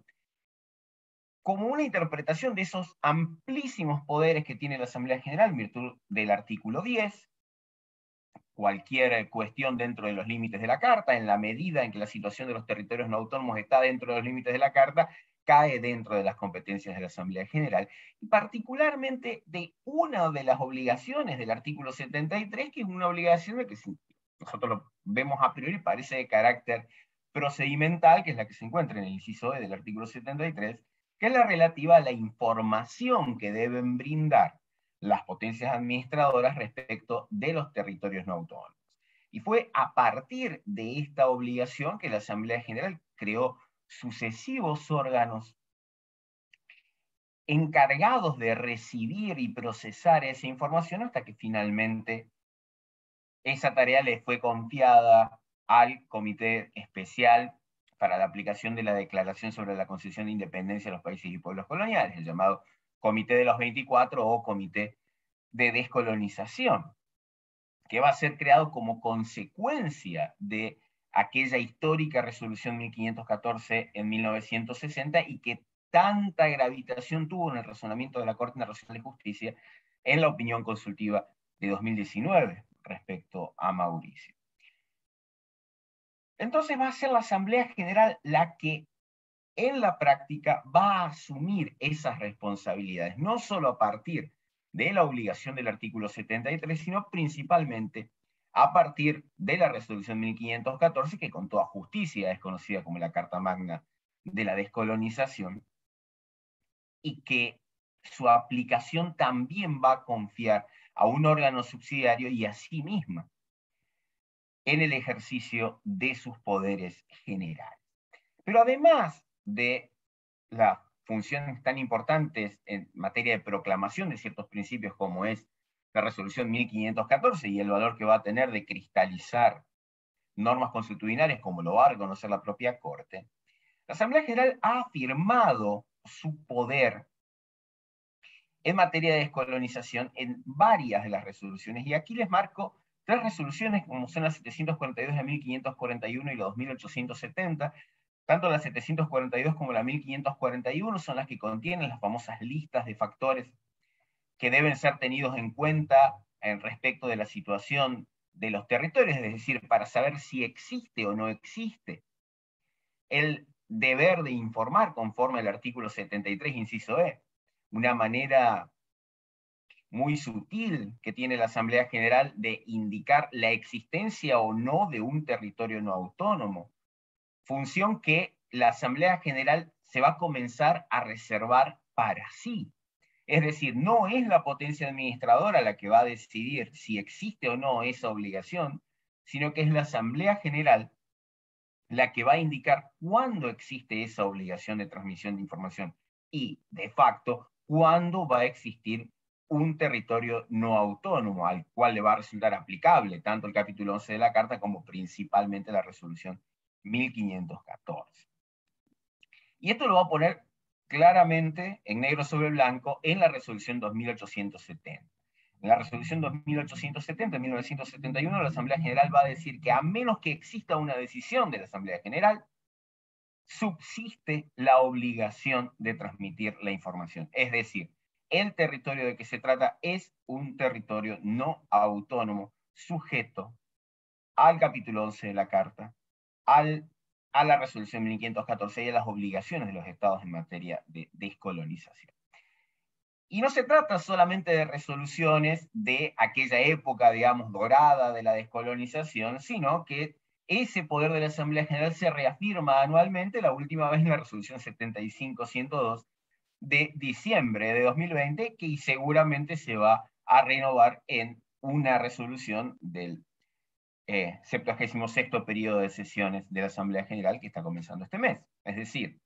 como una interpretación de esos amplísimos poderes que tiene la Asamblea General en virtud del artículo 10, cualquier cuestión dentro de los límites de la Carta, en la medida en que la situación de los territorios no autónomos está dentro de los límites de la Carta, cae dentro de las competencias de la Asamblea General, y particularmente de una de las obligaciones del artículo 73, que es una obligación de que nosotros lo vemos a priori parece de carácter procedimental, que es la que se encuentra en el inciso E del artículo 73, que es la relativa a la información que deben brindar las potencias administradoras respecto de los territorios no autónomos. Y fue a partir de esta obligación que la Asamblea General creó sucesivos órganos encargados de recibir y procesar esa información hasta que finalmente esa tarea le fue confiada al Comité Especial para la aplicación de la Declaración sobre la Concesión de Independencia de los Países y Pueblos Coloniales, el llamado Comité de los 24 o Comité de Descolonización, que va a ser creado como consecuencia de aquella histórica resolución 1514 en 1960 y que tanta gravitación tuvo en el razonamiento de la Corte Internacional de Justicia en la opinión consultiva de 2019 respecto a Mauricio. Entonces va a ser la Asamblea General la que en la práctica va a asumir esas responsabilidades, no solo a partir de la obligación del artículo 73, sino principalmente a partir de la resolución 1514, que con toda justicia es conocida como la Carta Magna de la Descolonización, y que su aplicación también va a confiar a un órgano subsidiario y a sí misma en el ejercicio de sus poderes generales. Pero además de las funciones tan importantes en materia de proclamación de ciertos principios como es la resolución 1514 y el valor que va a tener de cristalizar normas constitucionales como lo va a reconocer la propia Corte, la Asamblea General ha afirmado su poder en materia de descolonización en varias de las resoluciones. Y aquí les marco 3 resoluciones, como son las 742 de 1541 y la 2870. Tanto la 742 como la 1541 son las que contienen las famosas listas de factores que deben ser tenidos en cuenta en respecto de la situación de los territorios, es decir, para saber si existe o no existe el deber de informar conforme al artículo 73, inciso E, una manera muy sutil que tiene la Asamblea General de indicar la existencia o no de un territorio no autónomo, función que la Asamblea General se va a comenzar a reservar para sí. Es decir, no es la potencia administradora la que va a decidir si existe o no esa obligación, sino que es la Asamblea General la que va a indicar cuándo existe esa obligación de transmisión de información y, de facto, cuándo va a existir un territorio no autónomo al cual le va a resultar aplicable tanto el capítulo 11 de la Carta como principalmente la resolución 1514. Y esto lo va a poner claramente en negro sobre blanco en la resolución 2870. En la resolución 2870 de 1971, la Asamblea General va a decir que a menos que exista una decisión de la Asamblea General, subsiste la obligación de transmitir la información. Es decir, el territorio de que se trata es un territorio no autónomo, sujeto al capítulo 11 de la Carta, a la resolución 1514 y a las obligaciones de los estados en materia de descolonización. Y no se trata solamente de resoluciones de aquella época, digamos, dorada de la descolonización, sino que ese poder de la Asamblea General se reafirma anualmente, la última vez en la resolución 75-102 de diciembre de 2020, que seguramente se va a renovar en una resolución del 76º periodo de sesiones de la Asamblea General que está comenzando este mes. Es decir,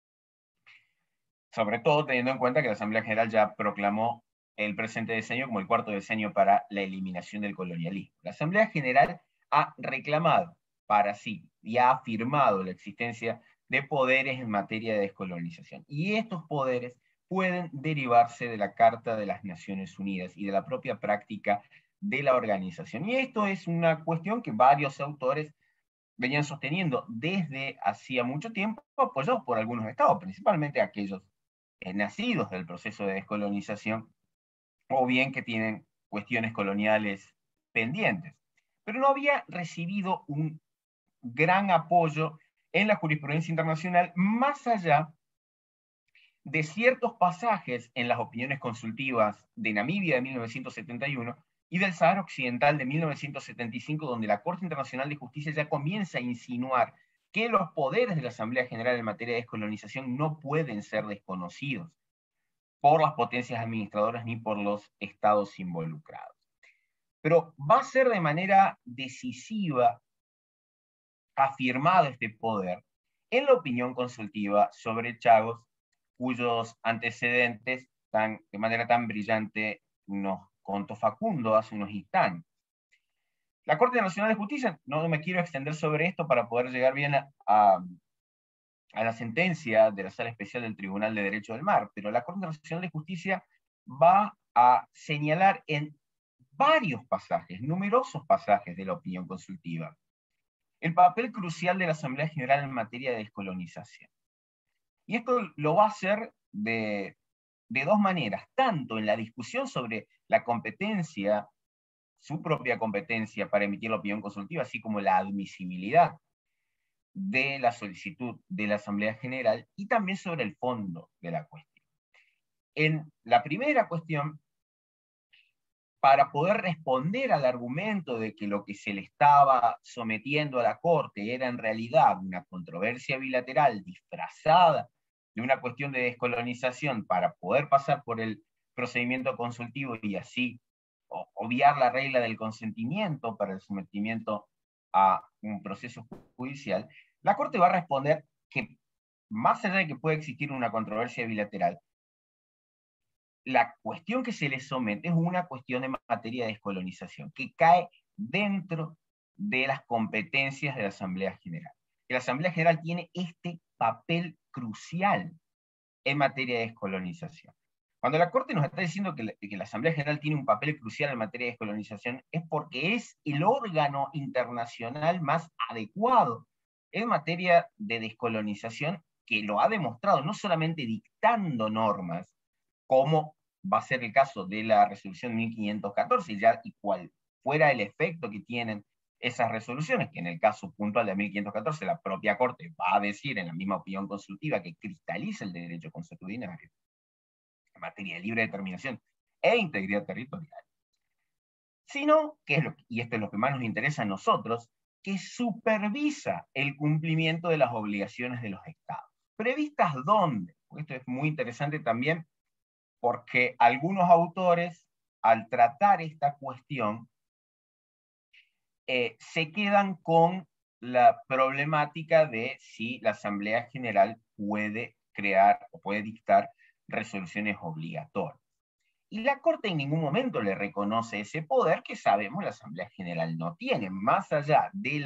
sobre todo teniendo en cuenta que la Asamblea General ya proclamó el presente decenio como el 4º decenio para la eliminación del colonialismo. La Asamblea General ha reclamado para sí y ha afirmado la existencia de poderes en materia de descolonización. Y estos poderes pueden derivarse de la Carta de las Naciones Unidas y de la propia práctica de la organización. Y esto es una cuestión que varios autores venían sosteniendo desde hacía mucho tiempo, apoyados por algunos estados, principalmente aquellos nacidos del proceso de descolonización, o bien que tienen cuestiones coloniales pendientes. Pero no había recibido un gran apoyo en la jurisprudencia internacional, más allá de ciertos pasajes en las opiniones consultivas de Namibia de 1971 y del Sahara Occidental de 1975, donde la Corte Internacional de Justicia ya comienza a insinuar que los poderes de la Asamblea General en materia de descolonización no pueden ser desconocidos por las potencias administradoras ni por los estados involucrados. Pero va a ser de manera decisiva afirmado este poder en la opinión consultiva sobre Chagos, cuyos antecedentes de manera tan brillante nos contó Facundo hace unos instantes. La Corte Nacional de Justicia, no me quiero extender sobre esto para poder llegar bien a la sentencia de la Sala Especial del Tribunal de Derecho del Mar, pero la Corte Nacional de Justicia va a señalar en varios pasajes, numerosos pasajes de la opinión consultiva, el papel crucial de la Asamblea General en materia de descolonización. Y esto lo va a hacer de 2 maneras, tanto en la discusión sobre la competencia, su propia competencia para emitir la opinión consultiva, así como la admisibilidad de la solicitud de la Asamblea General y también sobre el fondo de la cuestión. En la primera cuestión, para poder responder al argumento de que lo que se le estaba sometiendo a la Corte era en realidad una controversia bilateral disfrazada de una cuestión de descolonización para poder pasar por el procedimiento consultivo y así obviar la regla del consentimiento para el sometimiento a un proceso judicial, la Corte va a responder que, más allá de que pueda existir una controversia bilateral, la cuestión que se le somete es una cuestión en materia de descolonización, que cae dentro de las competencias de la Asamblea General. La Asamblea General tiene este papel crucial en materia de descolonización. Cuando la Corte nos está diciendo que la Asamblea General tiene un papel crucial en materia de descolonización, es porque es el órgano internacional más adecuado en materia de descolonización, que lo ha demostrado no solamente dictando normas, como va a ser el caso de la resolución 1514, y cual fuera el efecto que tienen esas resoluciones, que en el caso puntual de 1514 la propia Corte va a decir en la misma opinión consultiva que cristaliza el derecho consuetudinario en materia de libre determinación e integridad territorial, sino, y esto es lo que más nos interesa a nosotros, que supervisa el cumplimiento de las obligaciones de los Estados. ¿Previstas dónde? Porque esto es muy interesante también, porque algunos autores, al tratar esta cuestión, se quedan con la problemática de si la Asamblea General puede crear o puede dictar resoluciones obligatorias. Y la Corte en ningún momento le reconoce ese poder que sabemos la Asamblea General no tiene, más allá de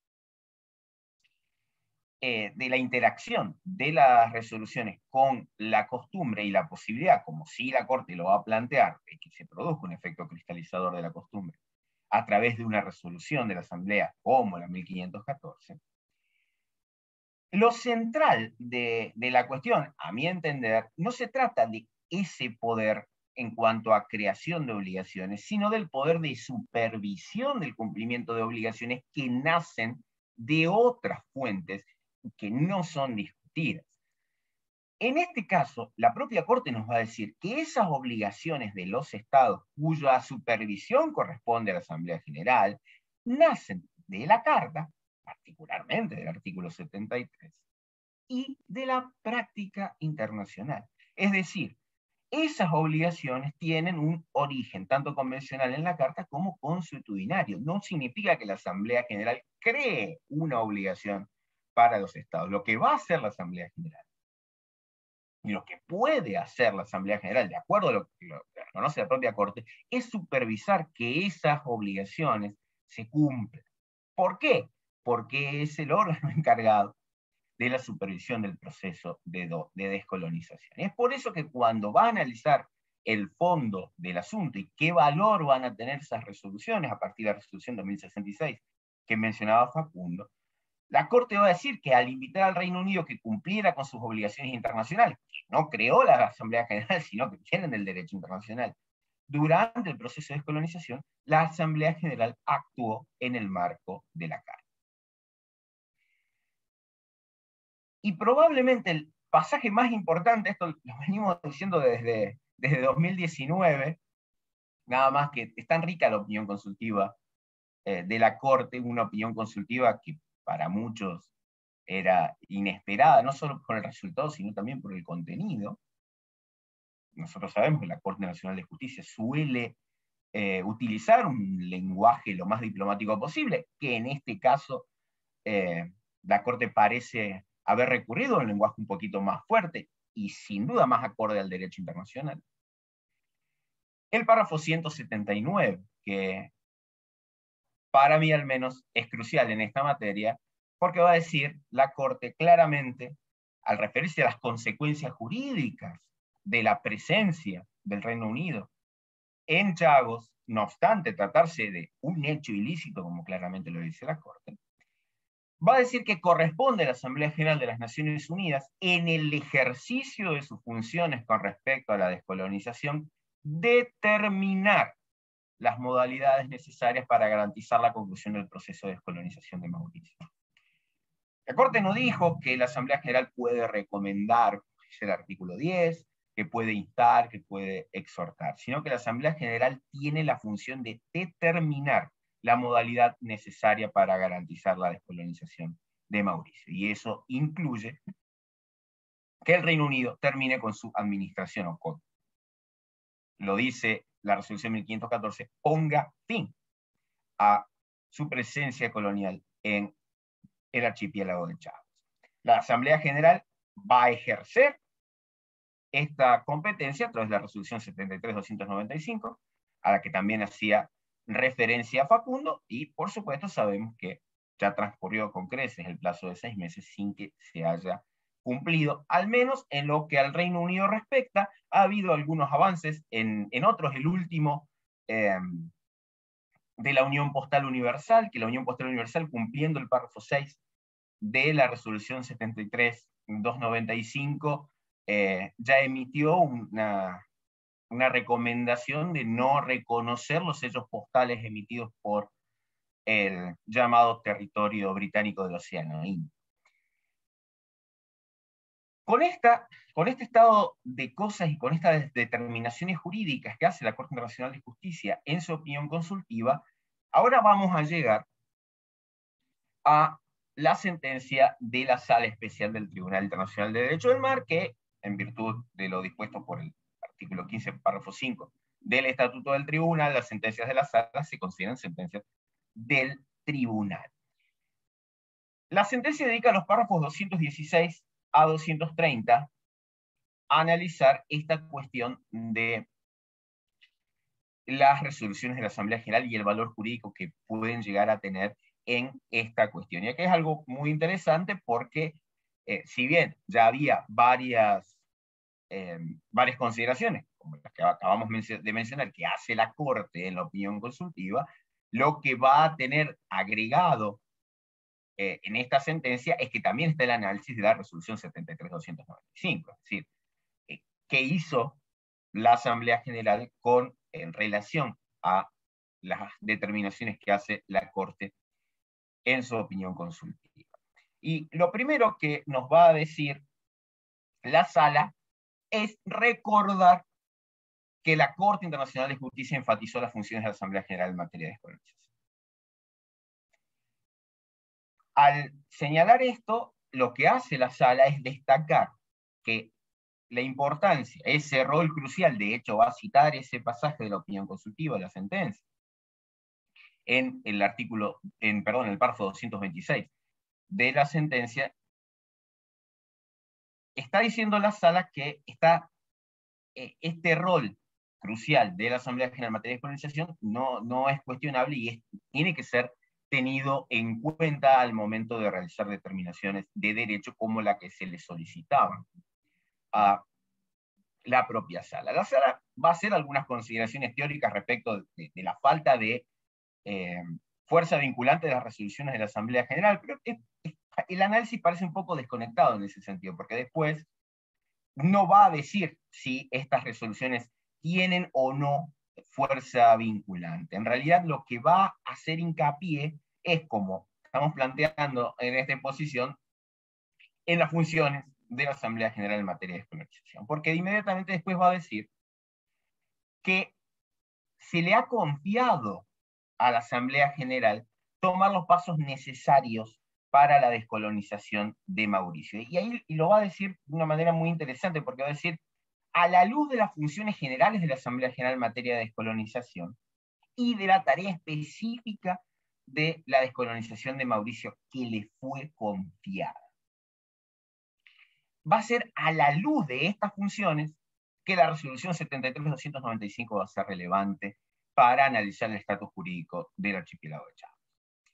la interacción de las resoluciones con la costumbre y la posibilidad, como si la Corte lo va a plantear, de que se produzca un efecto cristalizador de la costumbre a través de una resolución de la Asamblea como la 1514. Lo central de la cuestión, a mi entender, no se trata de ese poder en cuanto a creación de obligaciones, sino del poder de supervisión del cumplimiento de obligaciones que nacen de otras fuentes que no son discutidas. En este caso, la propia Corte nos va a decir que esas obligaciones de los Estados, cuya supervisión corresponde a la Asamblea General, nacen de la Carta, particularmente del artículo 73, y de la práctica internacional. Es decir, esas obligaciones tienen un origen tanto convencional en la Carta como consuetudinario. No significa que la Asamblea General cree una obligación para los Estados. Lo que va a hacer la Asamblea General y lo que puede hacer la Asamblea General, de acuerdo a lo que reconoce la propia Corte, es supervisar que esas obligaciones se cumplan. ¿Por qué? Porque es el órgano encargado de la supervisión del proceso de descolonización. Es por eso que cuando va a analizar el fondo del asunto y qué valor van a tener esas resoluciones a partir de la resolución 2066 que mencionaba Facundo, la Corte va a decir que al invitar al Reino Unido que cumpliera con sus obligaciones internacionales, que no creó la Asamblea General, sino que vienen del derecho internacional, durante el proceso de descolonización, la Asamblea General actuó en el marco de la Carta. Y probablemente el pasaje más importante, esto lo venimos diciendo desde 2019, nada más que es tan rica la opinión consultiva de la Corte, una opinión consultiva que para muchos era inesperada, no solo por el resultado, sino también por el contenido. Nosotros sabemos que la Corte Nacional de Justicia suele utilizar un lenguaje lo más diplomático posible, que en este caso la Corte parece haber recurrido a un lenguaje un poquito más fuerte y sin duda más acorde al derecho internacional. El párrafo 179, que para mí al menos es crucial en esta materia, porque va a decir la Corte claramente, al referirse a las consecuencias jurídicas de la presencia del Reino Unido en Chagos, no obstante tratarse de un hecho ilícito, como claramente lo dice la Corte, va a decir que corresponde a la Asamblea General de las Naciones Unidas, en el ejercicio de sus funciones con respecto a la descolonización, determinar las modalidades necesarias para garantizar la conclusión del proceso de descolonización de Mauricio. La Corte no dijo que la Asamblea General puede recomendar, es el artículo 10, que puede instar, que puede exhortar, sino que la Asamblea General tiene la función de determinar la modalidad necesaria para garantizar la descolonización de Mauricio. Y eso incluye que el Reino Unido termine con su administración, o lo dice la resolución 1514, ponga fin a su presencia colonial en el archipiélago de Chagos. La Asamblea General va a ejercer esta competencia a través de la resolución 73-295, a la que también hacía referencia Facundo, y por supuesto sabemos que ya transcurrió con creces el plazo de 6 meses sin que se haya cumplido, al menos en lo que al Reino Unido respecta. Ha habido algunos avances, en otros el último de la Unión Postal Universal, que la Unión Postal Universal, cumpliendo el párrafo 6 de la resolución 73-295, ya emitió una recomendación de no reconocer los sellos postales emitidos por el llamado territorio británico del Océano Índico. Con este estado de cosas y con estas determinaciones jurídicas que hace la Corte Internacional de Justicia en su opinión consultiva, ahora vamos a llegar a la sentencia de la Sala Especial del Tribunal Internacional de Derecho del Mar, que, en virtud de lo dispuesto por el artículo 15, párrafo 5 del Estatuto del Tribunal, las sentencias de la Sala se consideran sentencias del Tribunal. La sentencia dedica los párrafos 216 a 230 a analizar esta cuestión de las resoluciones de la Asamblea General y el valor jurídico que pueden llegar a tener en esta cuestión. Y aquí es algo muy interesante porque, si bien ya había varias consideraciones, como las que acabamos de mencionar, que hace la Corte en la opinión consultiva, lo que va a tener agregado en esta sentencia es que también está el análisis de la resolución 73-295, es decir, qué hizo la Asamblea General en relación a las determinaciones que hace la Corte en su opinión consultiva. Y lo primero que nos va a decir la Sala es recordar que la Corte Internacional de Justicia enfatizó las funciones de la Asamblea General en materia de descolonización. Al señalar esto, lo que hace la Sala es destacar que la importancia, ese rol crucial, de hecho va a citar ese pasaje de la opinión consultiva, de la sentencia, en el párrafo 226 de la sentencia, está diciendo la Sala que este rol crucial de la Asamblea General en materia de descolonización no es cuestionable y tiene que ser tenido en cuenta al momento de realizar determinaciones de derecho como la que se le solicitaba a la propia Sala. La Sala va a hacer algunas consideraciones teóricas respecto de la falta de fuerza vinculante de las resoluciones de la Asamblea General, pero el análisis parece un poco desconectado en ese sentido, porque después no va a decir si estas resoluciones tienen o no fuerza vinculante. En realidad lo que va a hacer hincapié es, como estamos planteando en esta exposición, en las funciones de la Asamblea General en materia de descolonización, porque inmediatamente después va a decir que se le ha confiado a la Asamblea General tomar los pasos necesarios para la descolonización de Mauricio. Y ahí lo va a decir de una manera muy interesante, porque va a decir, a la luz de las funciones generales de la Asamblea General en materia de descolonización y de la tarea específica de la descolonización de Mauricio que le fue confiada. Va a ser a la luz de estas funciones que la resolución 73-295 va a ser relevante para analizar el estatus jurídico del archipiélago de Chagos.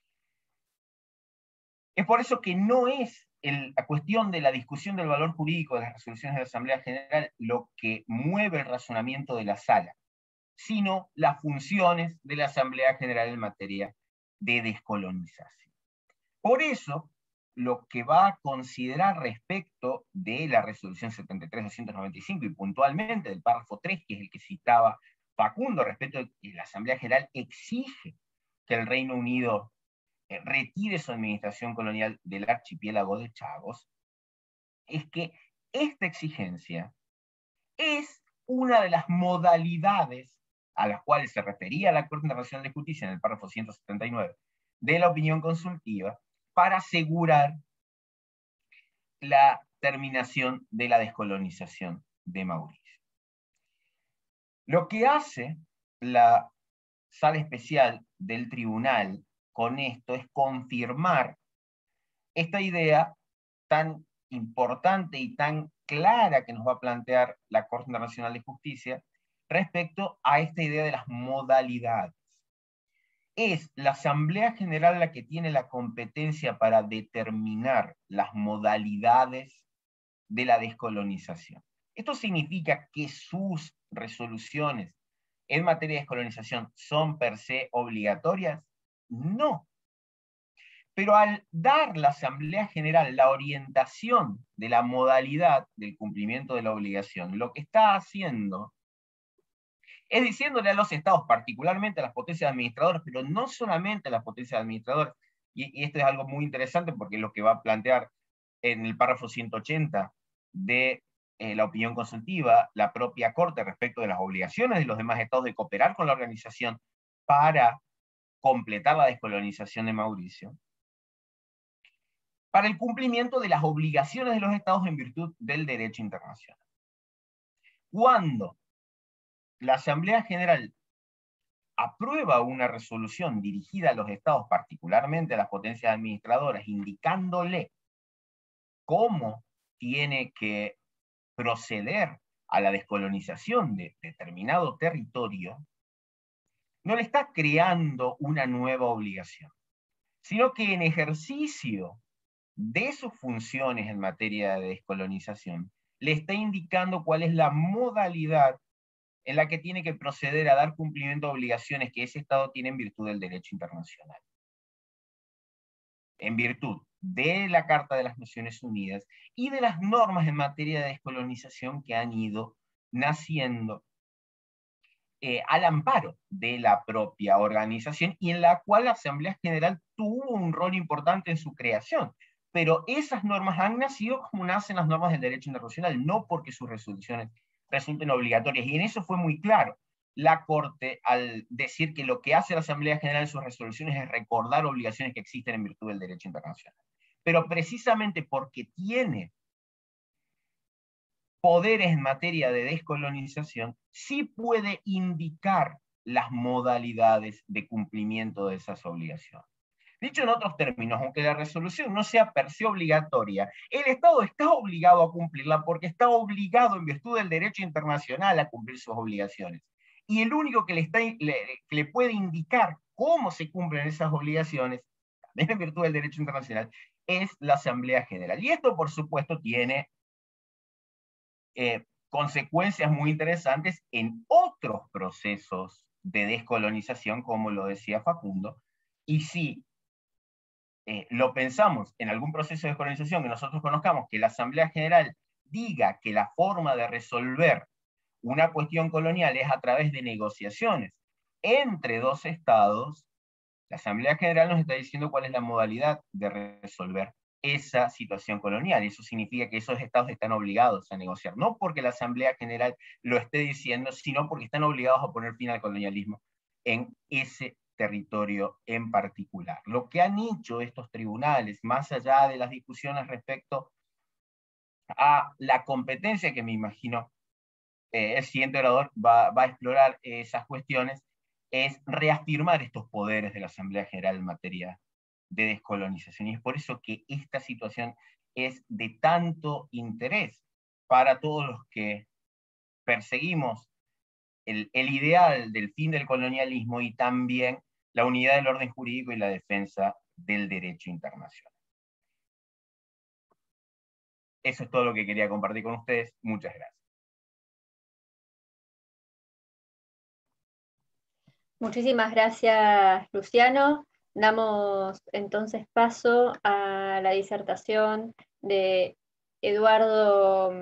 Es por eso que no es la cuestión de la discusión del valor jurídico de las resoluciones de la Asamblea General lo que mueve el razonamiento de la Sala, sino las funciones de la Asamblea General en materia de descolonización. Por eso, lo que va a considerar respecto de la resolución 73-295 y puntualmente del párrafo 3, que es el que citaba Facundo, respecto de que la Asamblea General exige que el Reino Unido retire su administración colonial del archipiélago de Chagos, es que esta exigencia es una de las modalidades a las cuales se refería la Corte Internacional de Justicia en el párrafo 179 de la opinión consultiva para asegurar la terminación de la descolonización de Mauricio. Lo que hace la sala especial del tribunal con esto es confirmar esta idea tan importante y tan clara que nos va a plantear la Corte Internacional de Justicia respecto a esta idea de las modalidades. Es la Asamblea General la que tiene la competencia para determinar las modalidades de la descolonización. ¿Esto significa que sus resoluciones en materia de descolonización son per se obligatorias? No. Pero al dar la Asamblea General la orientación de la modalidad del cumplimiento de la obligación, lo que está haciendo es diciéndole a los estados, particularmente a las potencias administradoras, pero no solamente a las potencias administradoras, y esto es algo muy interesante porque es lo que va a plantear en el párrafo 180 de la opinión consultiva, la propia Corte respecto de las obligaciones de los demás estados de cooperar con la organización para completar la descolonización de Mauricio, para el cumplimiento de las obligaciones de los estados en virtud del derecho internacional. Cuando la Asamblea General aprueba una resolución dirigida a los estados, particularmente a las potencias administradoras, indicándole cómo tiene que proceder a la descolonización de determinado territorio, no le está creando una nueva obligación, sino que en ejercicio de sus funciones en materia de descolonización, le está indicando cuál es la modalidad en la que tiene que proceder a dar cumplimiento a obligaciones que ese Estado tiene en virtud del derecho internacional. En virtud de la Carta de las Naciones Unidas y de las normas en materia de descolonización que han ido naciendo al amparo de la propia organización y en la cual la Asamblea General tuvo un rol importante en su creación. Pero esas normas han nacido como nacen las normas del derecho internacional, no porque sus resoluciones resulten obligatorias. Y en eso fue muy claro la Corte al decir que lo que hace la Asamblea General en sus resoluciones es recordar obligaciones que existen en virtud del derecho internacional. Pero precisamente porque tiene poderes en materia de descolonización, sí puede indicar las modalidades de cumplimiento de esas obligaciones. Dicho en otros términos, aunque la resolución no sea per se obligatoria, el Estado está obligado a cumplirla porque está obligado en virtud del derecho internacional a cumplir sus obligaciones. Y el único que le puede indicar cómo se cumplen esas obligaciones, también en virtud del derecho internacional, es la Asamblea General. Y esto, por supuesto, tiene consecuencias muy interesantes en otros procesos de descolonización, como lo decía Facundo, y si lo pensamos en algún proceso de descolonización que nosotros conozcamos, que la Asamblea General diga que la forma de resolver una cuestión colonial es a través de negociaciones entre dos estados, la Asamblea General nos está diciendo cuál es la modalidad de resolver esa situación colonial. Eso significa que esos estados están obligados a negociar, no porque la Asamblea General lo esté diciendo, sino porque están obligados a poner fin al colonialismo en ese territorio en particular. Lo que han hecho estos tribunales, más allá de las discusiones respecto a la competencia, que me imagino el siguiente orador va a explorar esas cuestiones, es reafirmar estos poderes de la Asamblea General en materia de descolonización. Y es por eso que esta situación es de tanto interés para todos los que perseguimos el ideal del fin del colonialismo y también la unidad del orden jurídico y la defensa del derecho internacional. Eso es todo lo que quería compartir con ustedes. Muchas gracias. Muchísimas gracias, Luciano. Damos entonces paso a la disertación de Eduardo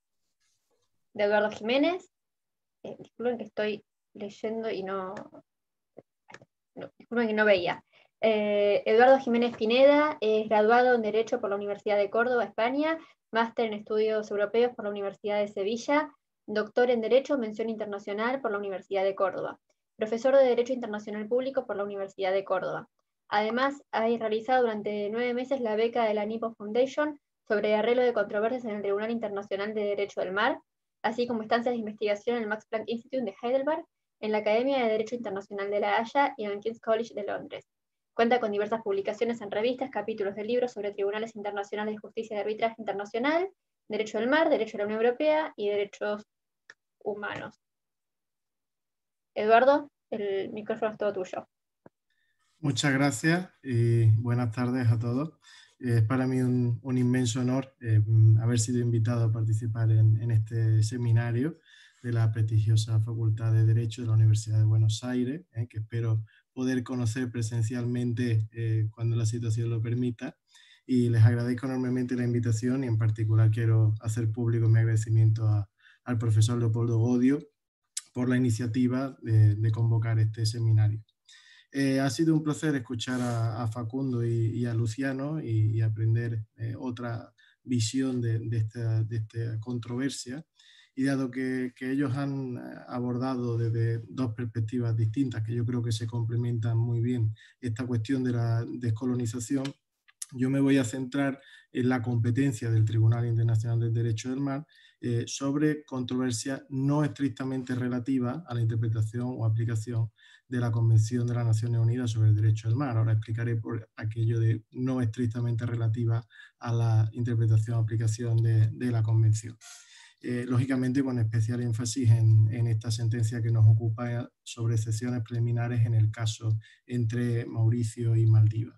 Jiménez. Disculpen que estoy leyendo y disculpen que no veía. Eduardo Jiménez Pineda es graduado en Derecho por la Universidad de Córdoba, España, máster en Estudios Europeos por la Universidad de Sevilla, doctor en Derecho, mención internacional por la Universidad de Córdoba, profesor de Derecho Internacional Público por la Universidad de Córdoba. Además, ha realizado durante 9 meses la beca de la Nippon Foundation sobre arreglo de controversias en el Tribunal Internacional de Derecho del Mar, así como estancias de investigación en el Max Planck Institute de Heidelberg, en la Academia de Derecho Internacional de La Haya y en el King's College de Londres. Cuenta con diversas publicaciones en revistas, capítulos de libros sobre tribunales internacionales de justicia y de arbitraje internacional, derecho del mar, derecho de la Unión Europea y derechos humanos. Eduardo, el micrófono es todo tuyo. Muchas gracias y buenas tardes a todos. Es para mí un inmenso honor haber sido invitado a participar en este seminario de la prestigiosa Facultad de Derecho de la Universidad de Buenos Aires, que espero poder conocer presencialmente cuando la situación lo permita. Y les agradezco enormemente la invitación y en particular quiero hacer público mi agradecimiento al profesor Leopoldo Godio por la iniciativa de convocar este seminario. Ha sido un placer escuchar a Facundo y a Luciano y aprender otra visión de esta controversia. Y dado que ellos han abordado desde dos perspectivas distintas, que yo creo que se complementan muy bien, esta cuestión de la descolonización, yo me voy a centrar en la competencia del Tribunal Internacional del Derecho del Mar sobre controversias no estrictamente relativas a la interpretación o aplicación de la Convención de las Naciones Unidas sobre el Derecho del Mar. Ahora explicaré por aquello de no estrictamente relativa a la interpretación o aplicación de la Convención. Lógicamente con especial énfasis en esta sentencia que nos ocupa sobre excepciones preliminares en el caso entre Mauricio y Maldivas.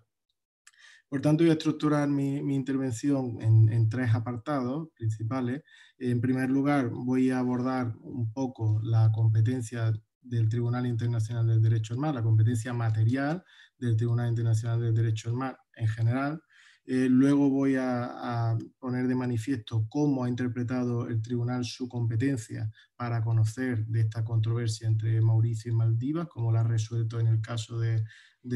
Por tanto, voy a estructurar mi intervención en 3 apartados principales. En primer lugar, voy a abordar un poco la competencia del Tribunal Internacional del Derecho del Mar, la competencia material del Tribunal Internacional del Derecho del Mar en general. Luego voy a poner de manifiesto cómo ha interpretado el tribunal su competencia para conocer de esta controversia entre Mauricio y Maldivas, cómo la ha resuelto en el caso de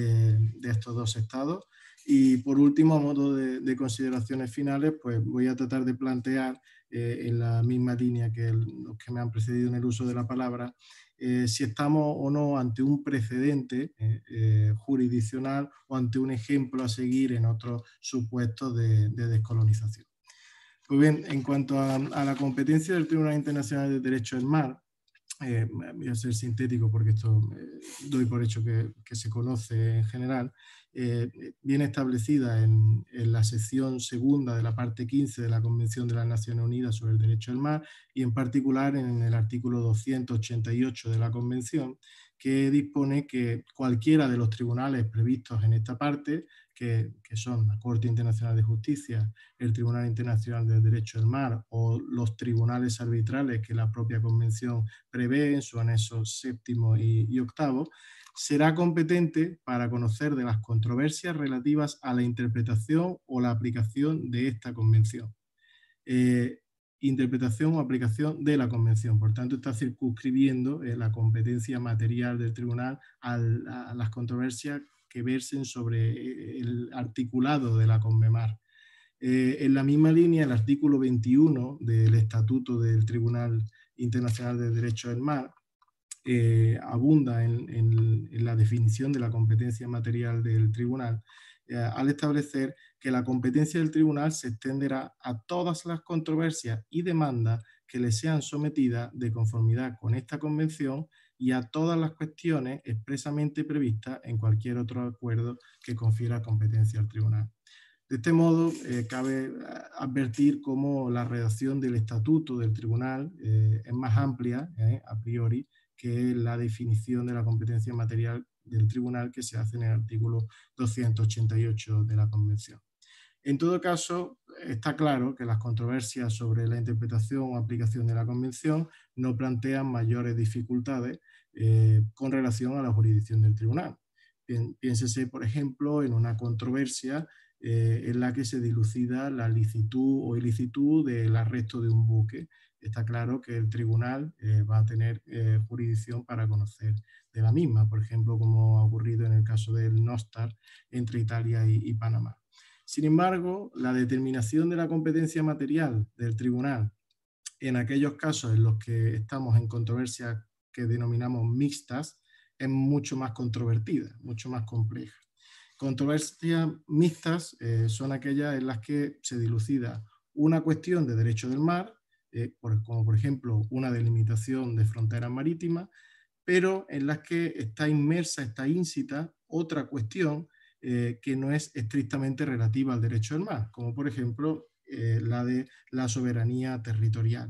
estos dos estados. Y por último, a modo de consideraciones finales, pues voy a tratar de plantear en la misma línea que los que me han precedido en el uso de la palabra, si estamos o no ante un precedente jurisdiccional o ante un ejemplo a seguir en otros supuestos de descolonización. Pues bien, en cuanto a la competencia del Tribunal Internacional del Derecho del Mar, voy a ser sintético porque esto doy por hecho que se conoce en general, viene establecida en la sección segunda de la parte 15 de la Convención de las Naciones Unidas sobre el Derecho del Mar y en particular en el artículo 288 de la Convención, que dispone que cualquiera de los tribunales previstos en esta parte, que son la Corte Internacional de Justicia, el Tribunal Internacional del Derecho del Mar o los tribunales arbitrales que la propia Convención prevé en su anexo 7º y 8º, será competente para conocer de las controversias relativas a la interpretación o la aplicación de esta Convención. Interpretación o aplicación de la Convención. Por tanto, está circunscribiendo la competencia material del tribunal a las controversias que versen sobre el articulado de la Conmemar. En la misma línea, el artículo 21 del Estatuto del Tribunal Internacional del Derecho del Mar abunda en la definición de la competencia material del tribunal, al establecer que la competencia del tribunal se extenderá a todas las controversias y demandas que le sean sometidas de conformidad con esta convención y a todas las cuestiones expresamente previstas en cualquier otro acuerdo que confiera competencia al tribunal. De este modo, cabe advertir cómo la redacción del estatuto del tribunal es más amplia, a priori, que la definición de la competencia material del tribunal que se hace en el artículo 288 de la Convención. En todo caso, está claro que las controversias sobre la interpretación o aplicación de la Convención no plantean mayores dificultades con relación a la jurisdicción del tribunal. Piénsese, por ejemplo, en una controversia en la que se dilucida la licitud o ilicitud del arresto de un buque. está claro que el tribunal va a tener jurisdicción para conocer de la misma, por ejemplo, como ha ocurrido en el caso del Nostar entre Italia y Panamá. Sin embargo, la determinación de la competencia material del tribunal en aquellos casos en los que estamos en controversias que denominamos mixtas es mucho más controvertida, mucho más compleja. Controversias mixtas son aquellas en las que se dilucida una cuestión de derecho del mar, como por ejemplo una delimitación de fronteras marítimas, pero en las que está inmersa, está íncita otra cuestión que no es estrictamente relativa al derecho del mar, como por ejemplo la de la soberanía territorial.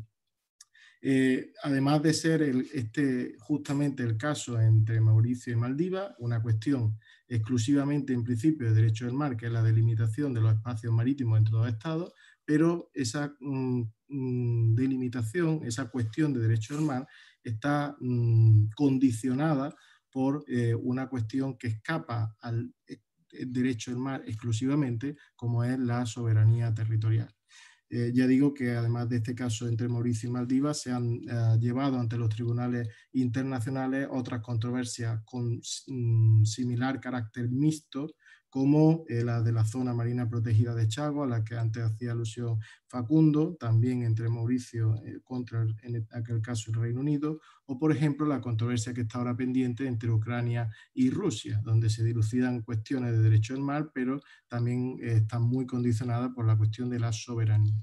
Además de ser justamente el caso entre Mauricio y Maldivas, una cuestión exclusivamente en principio de derecho del mar, que es la delimitación de los espacios marítimos entre dos estados, pero esa delimitación, esa cuestión de derecho del mar, está condicionada por una cuestión que escapa al derecho del mar exclusivamente, como es la soberanía territorial. Ya digo que además de este caso entre Mauricio y Maldivas se han llevado ante los tribunales internacionales otras controversias con similar carácter mixto, como la de la zona marina protegida de Chagos, a la que antes hacía alusión Facundo, también entre Mauricio contra, en aquel caso, el Reino Unido, o por ejemplo la controversia que está ahora pendiente entre Ucrania y Rusia, donde se dilucidan cuestiones de derecho del mar, pero también están muy condicionadas por la cuestión de la soberanía.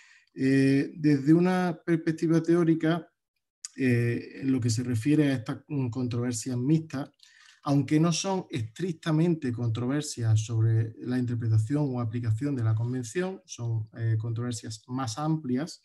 Desde una perspectiva teórica, en lo que se refiere a estas controversias mixtas, aunque no son estrictamente controversias sobre la interpretación o aplicación de la Convención, son controversias más amplias,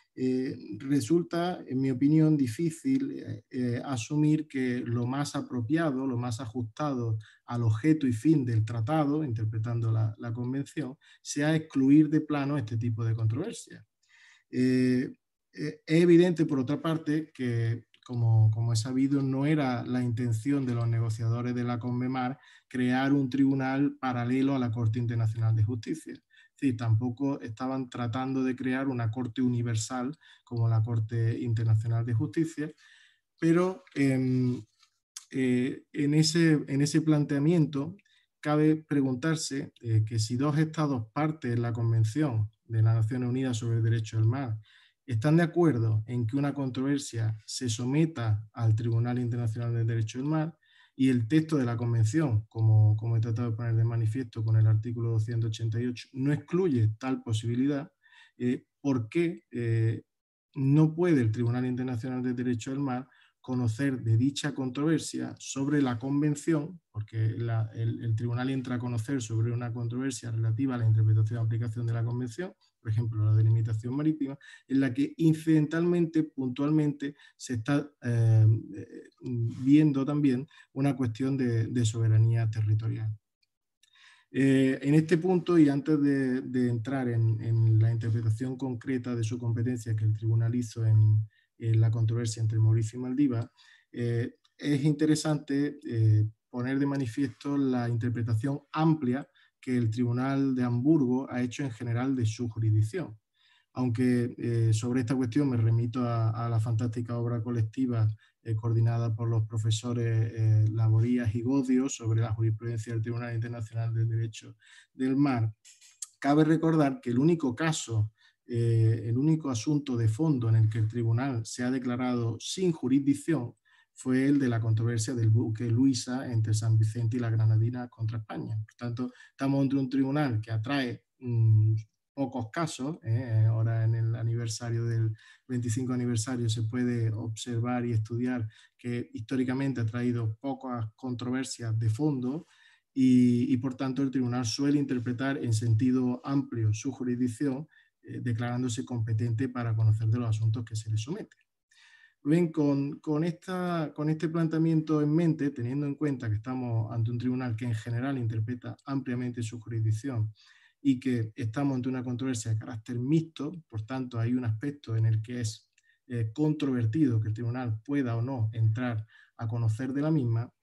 resulta, en mi opinión, difícil asumir que lo más apropiado, lo más ajustado al objeto y fin del tratado, interpretando la Convención, sea excluir de plano este tipo de controversias. Es evidente, por otra parte, que como es sabido, no era la intención de los negociadores de la CONMEMAR crear un tribunal paralelo a la Corte Internacional de Justicia. Es decir, tampoco estaban tratando de crear una Corte universal como la Corte Internacional de Justicia, pero en ese planteamiento cabe preguntarse que si dos estados partes en la Convención de las Naciones Unidas sobre el Derecho del Mar están de acuerdo en que una controversia se someta al Tribunal Internacional del Derecho del Mar y el texto de la Convención, como he tratado de poner de manifiesto con el artículo 288, no excluye tal posibilidad, ¿por qué no puede el Tribunal Internacional del Derecho del Mar conocer de dicha controversia sobre la Convención, porque el tribunal entra a conocer sobre una controversia relativa a la interpretación y aplicación de la Convención, por ejemplo, la delimitación marítima, en la que incidentalmente, puntualmente, se está viendo también una cuestión de soberanía territorial. En este punto, y antes de entrar en la interpretación concreta de su competencia que el tribunal hizo en la controversia entre Mauricio y Maldivas, es interesante poner de manifiesto la interpretación amplia que el Tribunal de Hamburgo ha hecho en general de su jurisdicción. Aunque sobre esta cuestión me remito a la fantástica obra colectiva coordinada por los profesores Laborías y Godio sobre la jurisprudencia del Tribunal Internacional del Derecho del Mar, cabe recordar que el único caso, el único asunto de fondo en el que el tribunal se ha declarado sin jurisdicción fue el de la controversia del buque Luisa entre San Vicente y la Granadina contra España. Por tanto, estamos ante un tribunal que atrae pocos casos. Ahora en el aniversario del 25 aniversario se puede observar y estudiar que históricamente ha traído pocas controversias de fondo y por tanto el tribunal suele interpretar en sentido amplio su jurisdicción, declarándose competente para conocer de los asuntos que se le someten. Bien, con este planteamiento en mente, teniendo en cuenta que estamos ante un tribunal que en general interpreta ampliamente su jurisdicción y que estamos ante una controversia de carácter mixto, por tanto hay un aspecto en el que es controvertido que el tribunal pueda o no entrar a conocer de la misma,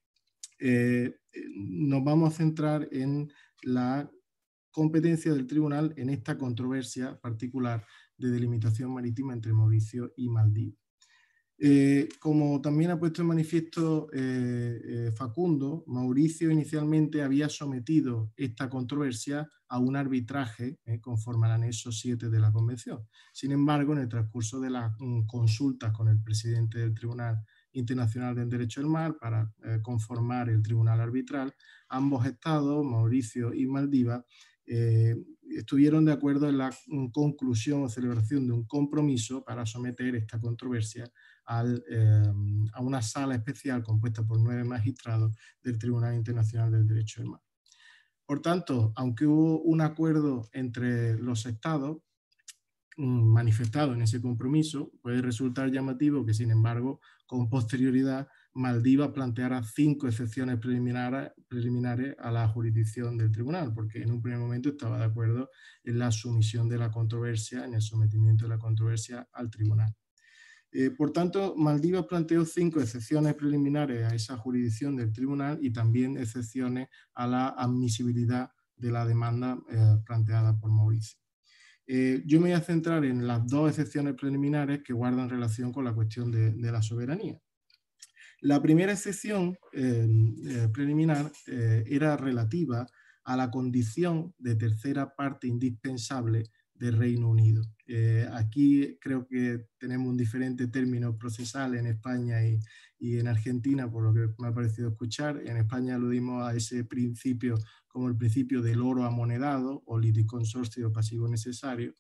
nos vamos a centrar en la competencia del tribunal en esta controversia particular de delimitación marítima entre Mauricio y Maldivas. Como también ha puesto en manifiesto Facundo, Mauricio inicialmente había sometido esta controversia a un arbitraje conforme al anexo 7 de la Convención. Sin embargo, en el transcurso de las consultas con el presidente del Tribunal Internacional del Derecho del Mar para conformar el tribunal arbitral, ambos estados, Mauricio y Maldivas, estuvieron de acuerdo en la conclusión o celebración de un compromiso para someter esta controversia a una sala especial compuesta por 9 magistrados del Tribunal Internacional del Derecho del Mar. Por tanto, aunque hubo un acuerdo entre los estados manifestado en ese compromiso, puede resultar llamativo que, sin embargo, con posterioridad, Maldivas planteara 5 excepciones preliminares a la jurisdicción del tribunal, porque en un primer momento estaba de acuerdo en la sumisión de la controversia, en el sometimiento de la controversia al tribunal. Por tanto, Maldivas planteó 5 excepciones preliminares a esa jurisdicción del tribunal y también excepciones a la admisibilidad de la demanda planteada por Mauricio. Yo me voy a centrar en las 2 excepciones preliminares que guardan relación con la cuestión de la soberanía. La primera excepción preliminar era relativa a la condición de tercera parte indispensable del Reino Unido. Aquí creo que tenemos un diferente término procesal en España y en Argentina, por lo que me ha parecido escuchar. En España aludimos a ese principio como el principio del oro amonedado o liticonsorcio pasivo necesario,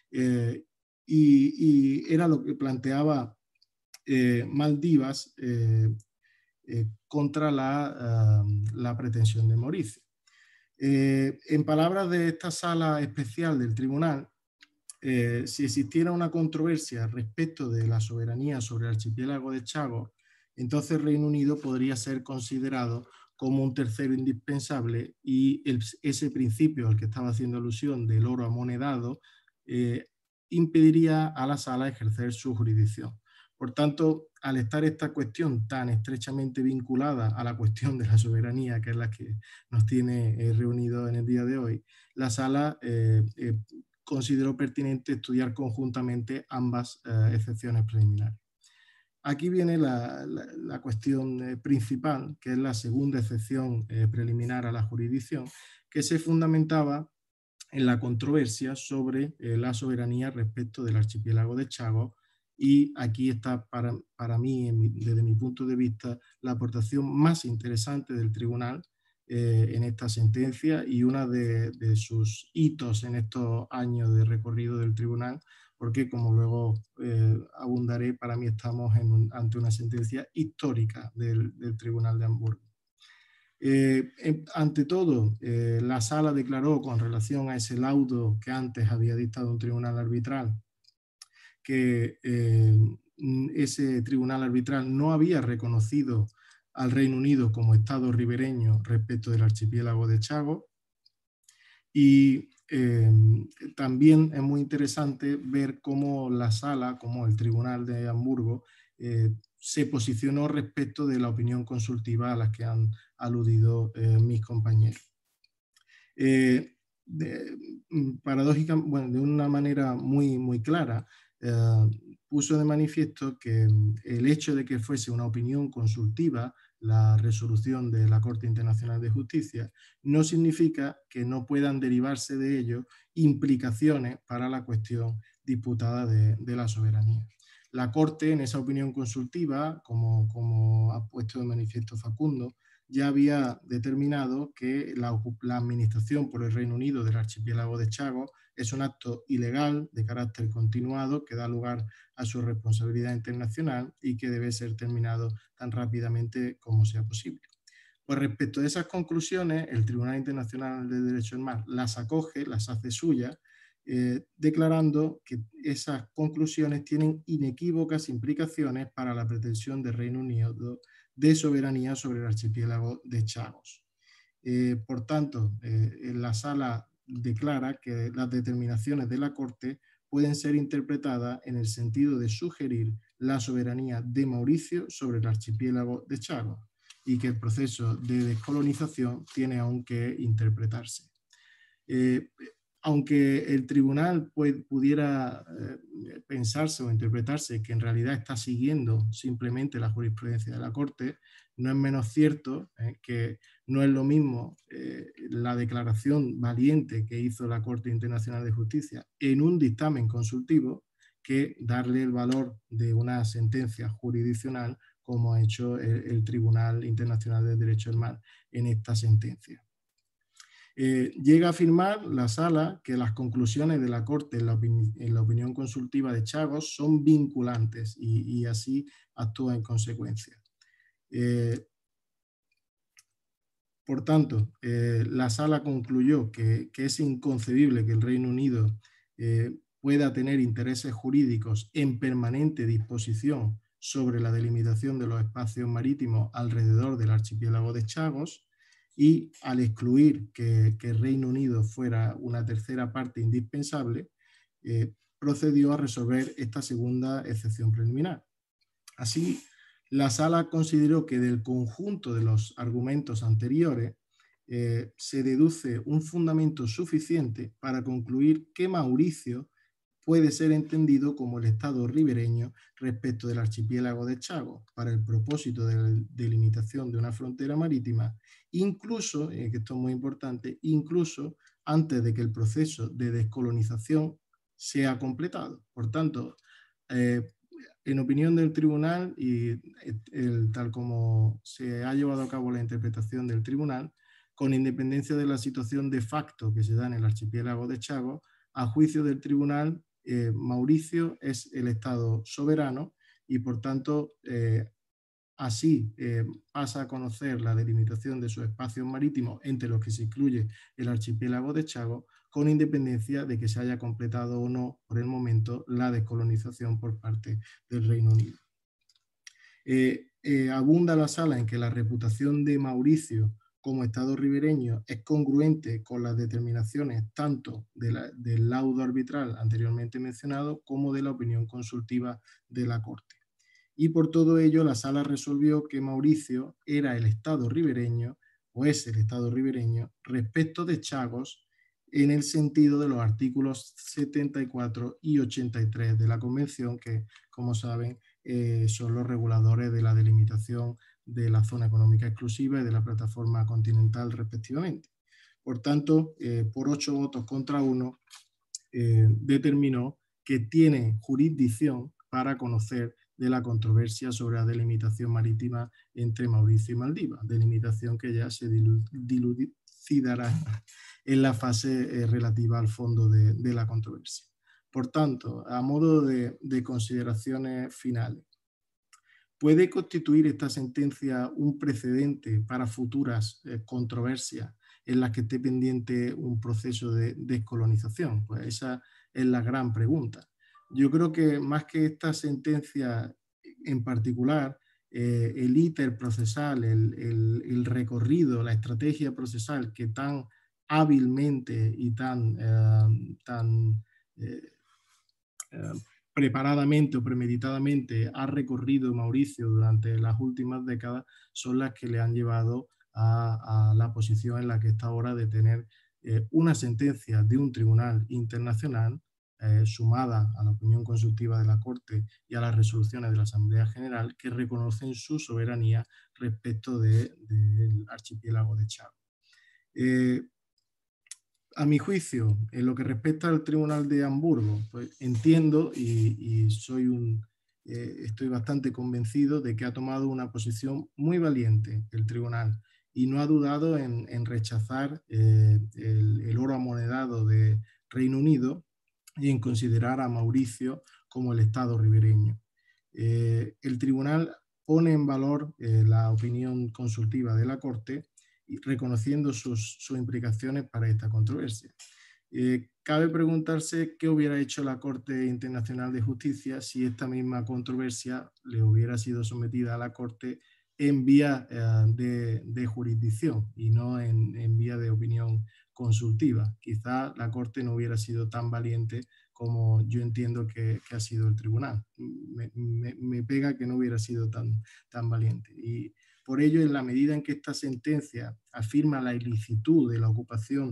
y era lo que planteaba Maldivas contra la pretensión de Mauricio. En palabras de esta sala especial del tribunal, si existiera una controversia respecto de la soberanía sobre el archipiélago de Chagos, entonces el Reino Unido podría ser considerado como un tercero indispensable y ese principio al que estaba haciendo alusión del oro amonedado impediría a la sala ejercer su jurisdicción. Por tanto, al estar esta cuestión tan estrechamente vinculada a la cuestión de la soberanía, que es la que nos tiene reunidos en el día de hoy, la sala consideró pertinente estudiar conjuntamente ambas excepciones preliminares. Aquí viene la cuestión principal, que es la segunda excepción preliminar a la jurisdicción, que se fundamentaba en la controversia sobre la soberanía respecto del archipiélago de Chagos, y aquí está para mí, desde mi punto de vista, la aportación más interesante del tribunal en esta sentencia y una de sus hitos en estos años de recorrido del tribunal, porque como luego abundaré, para mí estamos ante una sentencia histórica del Tribunal de Hamburgo. Ante todo, la sala declaró con relación a ese laudo que antes había dictado un tribunal arbitral que ese tribunal arbitral no había reconocido al Reino Unido como Estado ribereño respecto del archipiélago de Chagos. Y también es muy interesante ver cómo la sala, como el Tribunal de Hamburgo, se posicionó respecto de la opinión consultiva a la que han aludido mis compañeros. Paradójicamente, bueno, de una manera muy clara, puso de manifiesto que el hecho de que fuese una opinión consultiva la resolución de la Corte Internacional de Justicia no significa que no puedan derivarse de ello implicaciones para la cuestión disputada de la soberanía. La Corte, en esa opinión consultiva, como ha puesto de manifiesto Facundo, ya había determinado que la administración por el Reino Unido del archipiélago de Chagos es un acto ilegal de carácter continuado que da lugar a su responsabilidad internacional y que debe ser terminado tan rápidamente como sea posible. Pues respecto a esas conclusiones, el Tribunal Internacional de Derecho del Mar las acoge, las hace suyas, declarando que esas conclusiones tienen inequívocas implicaciones para la pretensión del Reino Unido de soberanía sobre el archipiélago de Chagos. Por tanto, la sala declara que las determinaciones de la Corte pueden ser interpretadas en el sentido de sugerir la soberanía de Mauricio sobre el archipiélago de Chagos y que el proceso de descolonización tiene aún que interpretarse. aunque el tribunal pudiera pensarse o interpretarse que en realidad está siguiendo simplemente la jurisprudencia de la Corte, no es menos cierto que no es lo mismo la declaración valiente que hizo la Corte Internacional de Justicia en un dictamen consultivo que darle el valor de una sentencia jurisdiccional como ha hecho el Tribunal Internacional del Derecho del Mar en esta sentencia. Llega a afirmar la Sala que las conclusiones de la Corte en la opinión consultiva de Chagos son vinculantes y así actúa en consecuencia. Por tanto, la Sala concluyó que es inconcebible que el Reino Unido pueda tener intereses jurídicos en permanente disposición sobre la delimitación de los espacios marítimos alrededor del archipiélago de Chagos, y al excluir que el Reino Unido fuera una tercera parte indispensable, procedió a resolver esta segunda excepción preliminar. Así, la Sala consideró que del conjunto de los argumentos anteriores se deduce un fundamento suficiente para concluir que Mauricio puede ser entendido como el estado ribereño respecto del archipiélago de Chagos para el propósito de la delimitación de una frontera marítima, incluso, que esto es muy importante, incluso antes de que el proceso de descolonización sea completado. Por tanto, en opinión del tribunal y tal como se ha llevado a cabo la interpretación del tribunal, con independencia de la situación de facto que se da en el archipiélago de Chagos, a juicio del tribunal, Mauricio es el Estado soberano y por tanto así pasa a conocer la delimitación de sus espacios marítimos, entre los que se incluye el archipiélago de Chagos, con independencia de que se haya completado o no por el momento la descolonización por parte del Reino Unido. Abunda la Sala en que la reputación de Mauricio como Estado ribereño es congruente con las determinaciones tanto del laudo arbitral anteriormente mencionado como de la opinión consultiva de la Corte. Y por todo ello la Sala resolvió que Mauricio era el Estado ribereño o es el Estado ribereño respecto de Chagos en el sentido de los artículos 74 y 83 de la Convención, que, como saben, son los reguladores de la delimitación de la zona económica exclusiva y de la plataforma continental respectivamente. Por tanto, por 8 votos contra 1, determinó que tiene jurisdicción para conocer de la controversia sobre la delimitación marítima entre Mauricio y Maldivas, delimitación que ya se dilucidará en la fase relativa al fondo de la controversia. Por tanto, a modo de consideraciones finales, ¿puede constituir esta sentencia un precedente para futuras controversias en las que esté pendiente un proceso de descolonización? Pues esa es la gran pregunta. Yo creo que más que esta sentencia en particular, el íter procesal, el recorrido, la estrategia procesal que tan hábilmente y tan preparadamente o premeditadamente ha recorrido Mauricio durante las últimas décadas son las que le han llevado a la posición en la que está ahora de tener una sentencia de un tribunal internacional sumada a la opinión consultiva de la Corte y a las resoluciones de la Asamblea General que reconocen su soberanía respecto del archipiélago de Chagos. A mi juicio, en lo que respecta al Tribunal de Hamburgo, pues entiendo y estoy bastante convencido de que ha tomado una posición muy valiente el tribunal y no ha dudado en rechazar el oro amonedado de Reino Unido y en considerar a Mauricio como el Estado ribereño. El tribunal pone en valor la opinión consultiva de la Corte y reconociendo sus implicaciones para esta controversia. Cabe preguntarse qué hubiera hecho la Corte Internacional de Justicia si esta misma controversia le hubiera sido sometida a la Corte en vía de jurisdicción y no en vía de opinión consultiva. Quizá la Corte no hubiera sido tan valiente como yo entiendo que ha sido el tribunal. Me pega que no hubiera sido tan valiente. Y por ello, en la medida en que esta sentencia afirma la ilicitud de la ocupación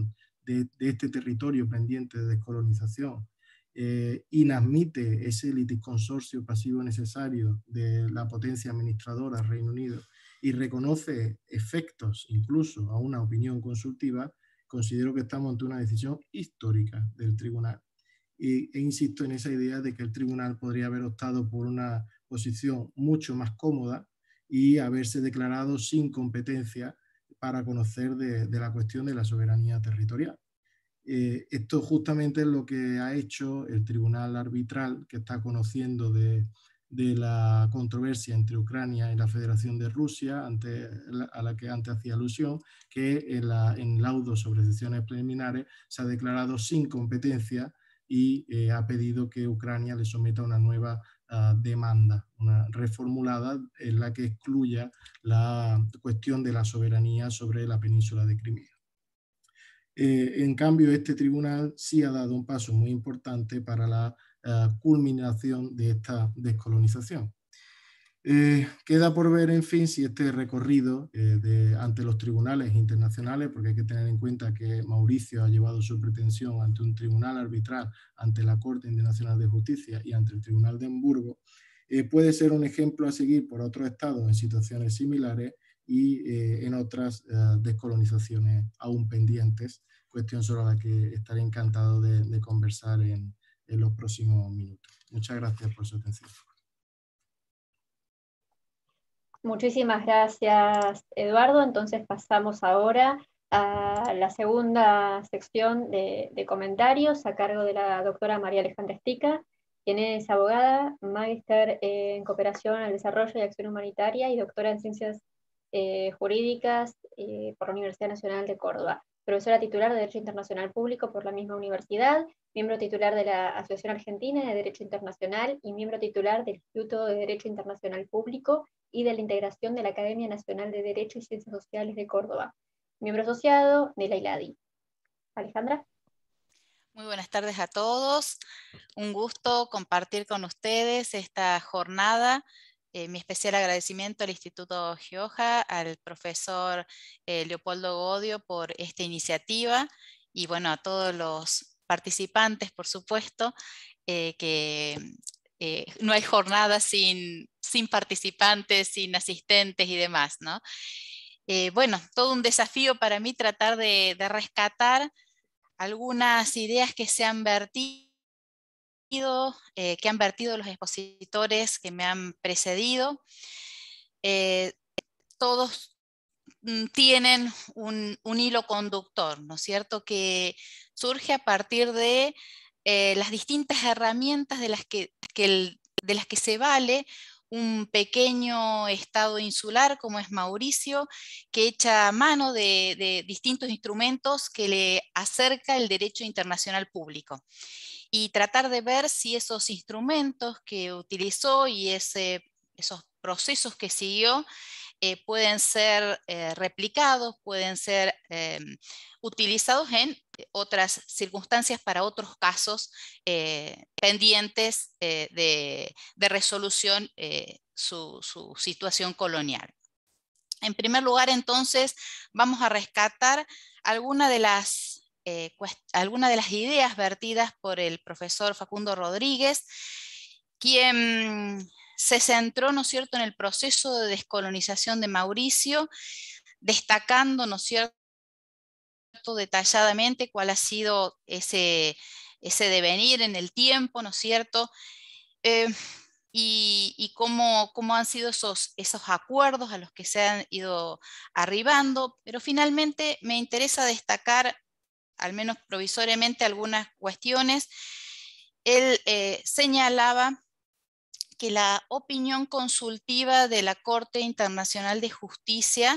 de este territorio pendiente de descolonización, inadmite ese litisconsorcio pasivo necesario de la potencia administradora, Reino Unido, y reconoce efectos incluso a una opinión consultiva, considero que estamos ante una decisión histórica del tribunal. E insisto en esa idea de que el tribunal podría haber optado por una posición mucho más cómoda y haberse declarado sin competencia para conocer de la cuestión de la soberanía territorial. Esto justamente es lo que ha hecho el tribunal arbitral, que está conociendo de la controversia entre Ucrania y la Federación de Rusia, a la que antes hacía alusión, que en laudo sobre sesiones preliminares se ha declarado sin competencia y ha pedido que Ucrania le someta una nueva demanda, una reformulada, en la que excluya la cuestión de la soberanía sobre la península de Crimea. En cambio, este tribunal sí ha dado un paso muy importante para la culminación de esta descolonización. Queda por ver, en fin, si este recorrido ante los tribunales internacionales, porque hay que tener en cuenta que Mauricio ha llevado su pretensión ante un tribunal arbitral, ante la Corte Internacional de Justicia y ante el Tribunal de Hamburgo, puede ser un ejemplo a seguir por otros estados en situaciones similares y en otras descolonizaciones aún pendientes, cuestión sobre la que estaré encantado de conversar en los próximos minutos. Muchas gracias por su atención. Muchísimas gracias, Eduardo. Entonces pasamos ahora a la segunda sección de comentarios a cargo de la doctora María Alejandra Estica, quien es abogada, magíster en Cooperación al Desarrollo y Acción Humanitaria y doctora en Ciencias Jurídicas por la Universidad Nacional de Córdoba, profesora titular de Derecho Internacional Público por la misma universidad, miembro titular de la Asociación Argentina de Derecho Internacional y miembro titular del Instituto de Derecho Internacional Público y de la integración de la Academia Nacional de Derecho y Ciencias Sociales de Córdoba, miembro asociado de la ILADI. Alejandra. Muy buenas tardes a todos. Un gusto compartir con ustedes esta jornada. Mi especial agradecimiento al Instituto Gioja, al profesor Leopoldo Godio por esta iniciativa y bueno, a todos los participantes, por supuesto, que no hay jornada sin participantes, sin asistentes y demás, ¿no? Bueno, todo un desafío para mí tratar de rescatar algunas ideas que se han vertido, que han vertido los expositores que me han precedido. Todos tienen un hilo conductor, ¿no es cierto?, que surge a partir de las distintas herramientas de las que se vale un pequeño estado insular como es Mauricio, que echa mano de distintos instrumentos que le acerca el derecho internacional público. Y tratar de ver si esos instrumentos que utilizó y esos procesos que siguió pueden ser replicados, pueden ser utilizados en otras circunstancias para otros casos pendientes de resolución su situación colonial. En primer lugar, entonces, vamos a rescatar algunas de las ideas vertidas por el profesor Facundo Rodríguez, quien se centró, ¿no es cierto?, en el proceso de descolonización de Mauricio, destacando, ¿no es cierto?, detalladamente cuál ha sido ese devenir en el tiempo, ¿no es cierto?, y cómo han sido esos acuerdos a los que se han ido arribando, pero finalmente me interesa destacar, al menos provisoriamente, algunas cuestiones. Él señalaba que la opinión consultiva de la Corte Internacional de Justicia,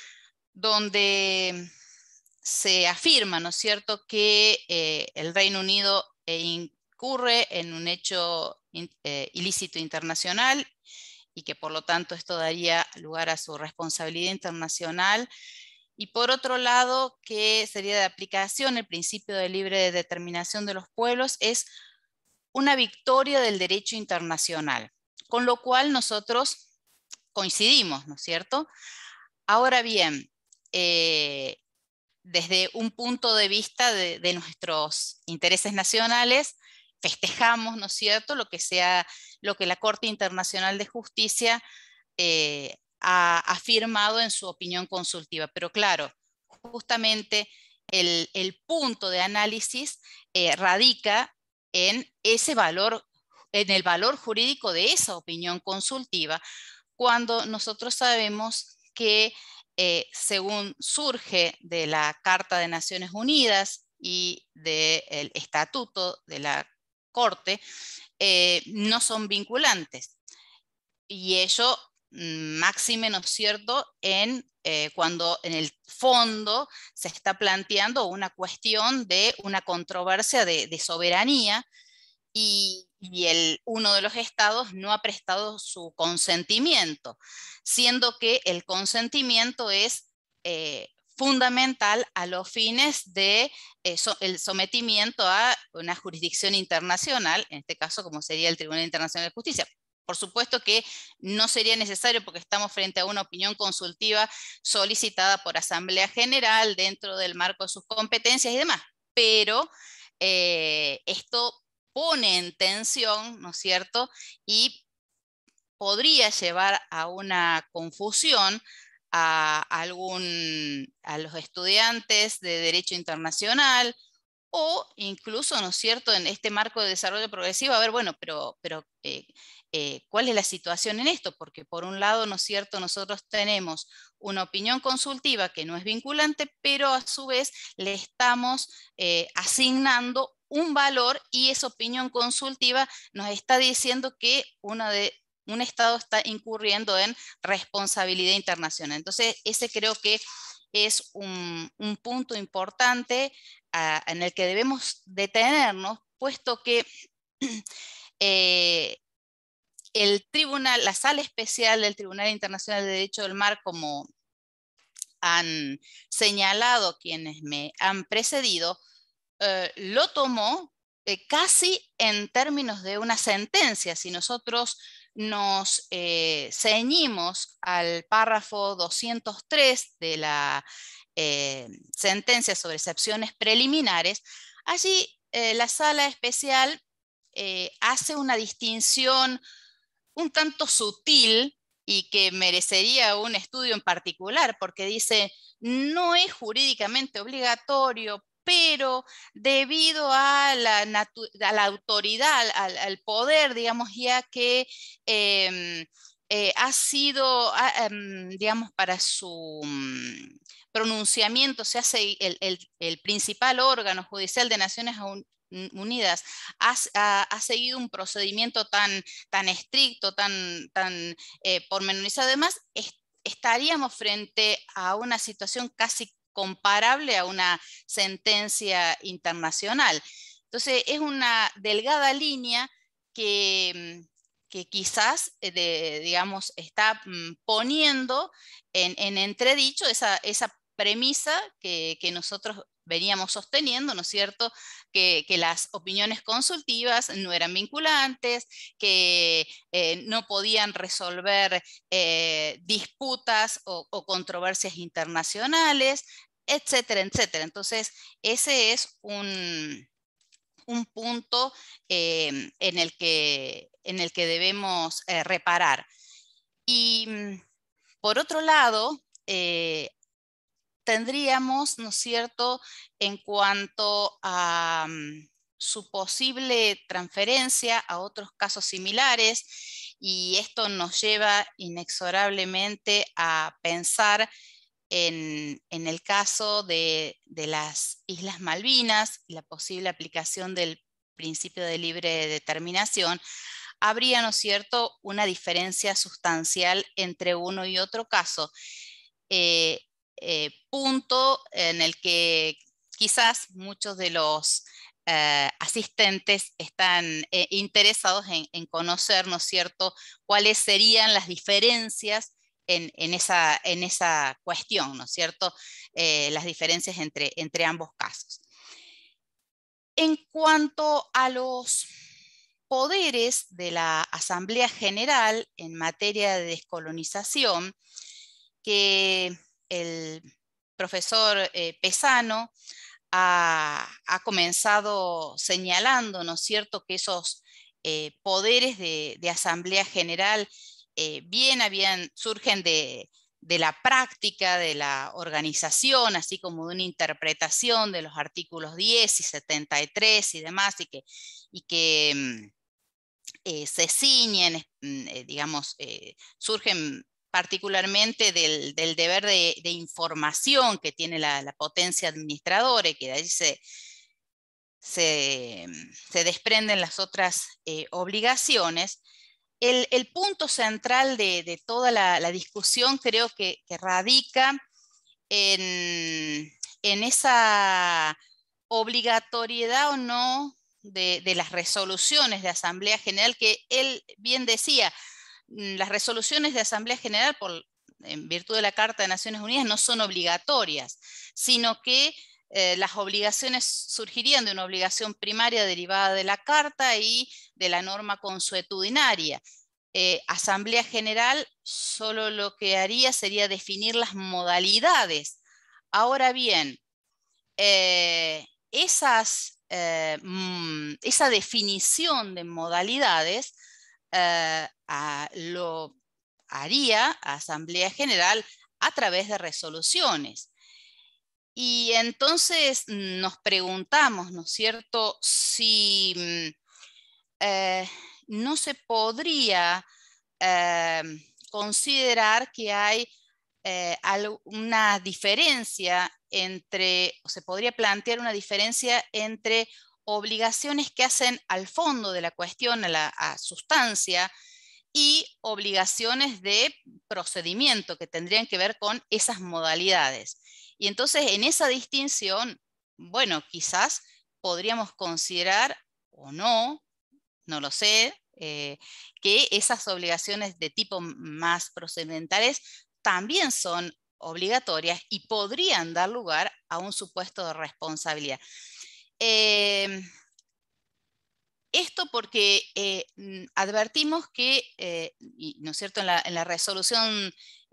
donde se afirma, ¿no es cierto?, que el Reino Unido incurre en un hecho ilícito internacional y que por lo tanto esto daría lugar a su responsabilidad internacional, y por otro lado que sería de aplicación el principio de libre determinación de los pueblos, es una victoria del derecho internacional, con lo cual nosotros coincidimos, ¿no es cierto? Ahora bien, desde un punto de vista de nuestros intereses nacionales, festejamos, ¿no es cierto?, lo que la Corte Internacional de Justicia ha afirmado en su opinión consultiva. Pero claro, justamente el punto de análisis radica en ese valor, en el valor jurídico de esa opinión consultiva, cuando nosotros sabemos que según surge de la Carta de Naciones Unidas y del Estatuto de la Corte, no son vinculantes. Y ello máxime, ¿no es cierto?, cuando en el fondo se está planteando una cuestión de una controversia de soberanía y uno de los estados no ha prestado su consentimiento, siendo que el consentimiento es fundamental a los fines de el sometimiento a una jurisdicción internacional, en este caso como sería el Tribunal Internacional de Justicia. Por supuesto que no sería necesario porque estamos frente a una opinión consultiva solicitada por Asamblea General dentro del marco de sus competencias y demás, pero esto pone en tensión, ¿no es cierto?, y podría llevar a una confusión a los estudiantes de Derecho Internacional, o incluso, ¿no es cierto?, en este marco de desarrollo progresivo, a ver, bueno, pero ¿cuál es la situación en esto? Porque por un lado, ¿no es cierto?, nosotros tenemos una opinión consultiva que no es vinculante, pero a su vez le estamos asignando un valor, y esa opinión consultiva nos está diciendo que un Estado está incurriendo en responsabilidad internacional. Entonces, ese creo que es un punto importante en el que debemos detenernos, puesto que la Sala Especial del Tribunal Internacional de Derecho del Mar, como han señalado quienes me han precedido, lo tomó casi en términos de una sentencia. Si nosotros nos ceñimos al párrafo 203 de la sentencia sobre excepciones preliminares, allí la Sala Especial hace una distinción un tanto sutil y que merecería un estudio en particular, porque dice, no es jurídicamente obligatorio, pero debido a la autoridad, al poder, digamos, ya que ha sido, digamos, para su pronunciamiento, se hace el principal órgano judicial de Naciones Unidas ha seguido un procedimiento tan estricto, tan pormenorizado. Además, estaríamos frente a una situación casi comparable a una sentencia internacional. Entonces, es una delgada línea que quizás, digamos, está poniendo en entredicho esa premisa que nosotros veníamos sosteniendo, ¿no es cierto?, que las opiniones consultivas no eran vinculantes, que no podían resolver disputas o controversias internacionales, etcétera, etcétera. Entonces, ese es un punto en el que debemos reparar. Y por otro lado, tendríamos, ¿no es cierto?, en cuanto a su posible transferencia a otros casos similares, y esto nos lleva inexorablemente a pensar en el caso de las Islas Malvinas, la posible aplicación del principio de libre determinación. Habría, ¿no es cierto?, una diferencia sustancial entre uno y otro caso. Punto en el que quizás muchos de los asistentes están interesados en conocer, ¿no es cierto?, cuáles serían las diferencias en esa cuestión, ¿no es cierto?, las diferencias entre ambos casos. En cuanto a los poderes de la Asamblea General en materia de descolonización, que el profesor Pesano ha comenzado señalando, ¿no es cierto?, que esos poderes de Asamblea General surgen de la práctica, de la organización, así como de una interpretación de los artículos 10 y 73 y demás, y que se ciñen, digamos, surgen particularmente del deber de información que tiene la potencia administradora, y que de ahí se desprenden las otras obligaciones. El punto central de toda la discusión creo que radica en esa obligatoriedad o no de las resoluciones de Asamblea General, que él bien decía, las resoluciones de Asamblea General, en virtud de la Carta de Naciones Unidas, no son obligatorias, sino que las obligaciones surgirían de una obligación primaria derivada de la Carta y de la norma consuetudinaria. Asamblea General solo lo que haría sería definir las modalidades. Ahora bien, esa definición de modalidades lo haría Asamblea General a través de resoluciones. Y entonces nos preguntamos, ¿no es cierto?, si no se podría considerar que hay una diferencia o se podría plantear una diferencia entre obligaciones que hacen al fondo de la cuestión, a la sustancia, y obligaciones de procedimiento que tendrían que ver con esas modalidades. Y entonces en esa distinción, bueno, quizás podríamos considerar o no lo sé, que esas obligaciones de tipo más procedimentales también son obligatorias y podrían dar lugar a un supuesto de responsabilidad. Esto porque advertimos que, ¿no es cierto?, en la resolución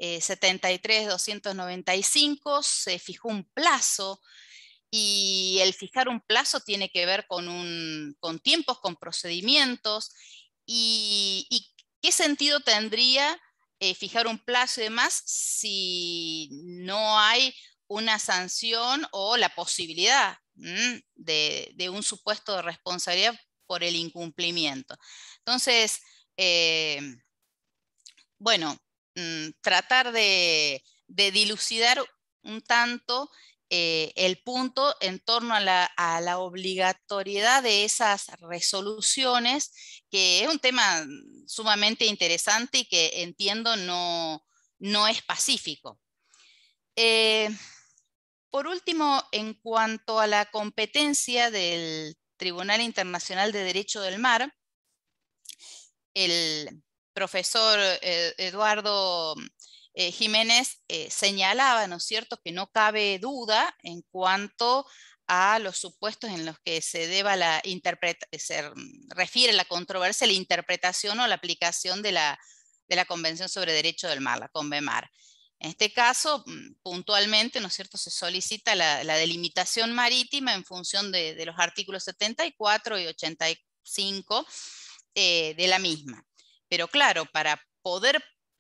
73-295 se fijó un plazo, y el fijar un plazo tiene que ver con tiempos, con procedimientos, y ¿qué sentido tendría fijar un plazo y demás si no hay una sanción o la posibilidad de un supuesto de responsabilidad por el incumplimiento? Entonces, bueno, tratar de dilucidar un tanto el punto en torno a la obligatoriedad de esas resoluciones, que es un tema sumamente interesante y que entiendo no es pacífico. Por último, en cuanto a la competencia del Tribunal Internacional de Derecho del Mar, el profesor Eduardo Jiménez señalaba, ¿no es cierto?, que no cabe duda en cuanto a los supuestos en los que se refiere la controversia, la interpretación o la aplicación de la Convención sobre Derecho del Mar, la CONVEMAR. En este caso, puntualmente, ¿no es cierto?, se solicita la delimitación marítima en función de los artículos 74 y 85 de la misma. Pero claro, para poder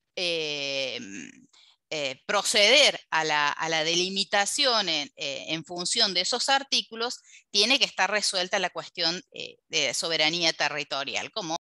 proceder a la delimitación en función de esos artículos, tiene que estar resuelta la cuestión de soberanía territorial, como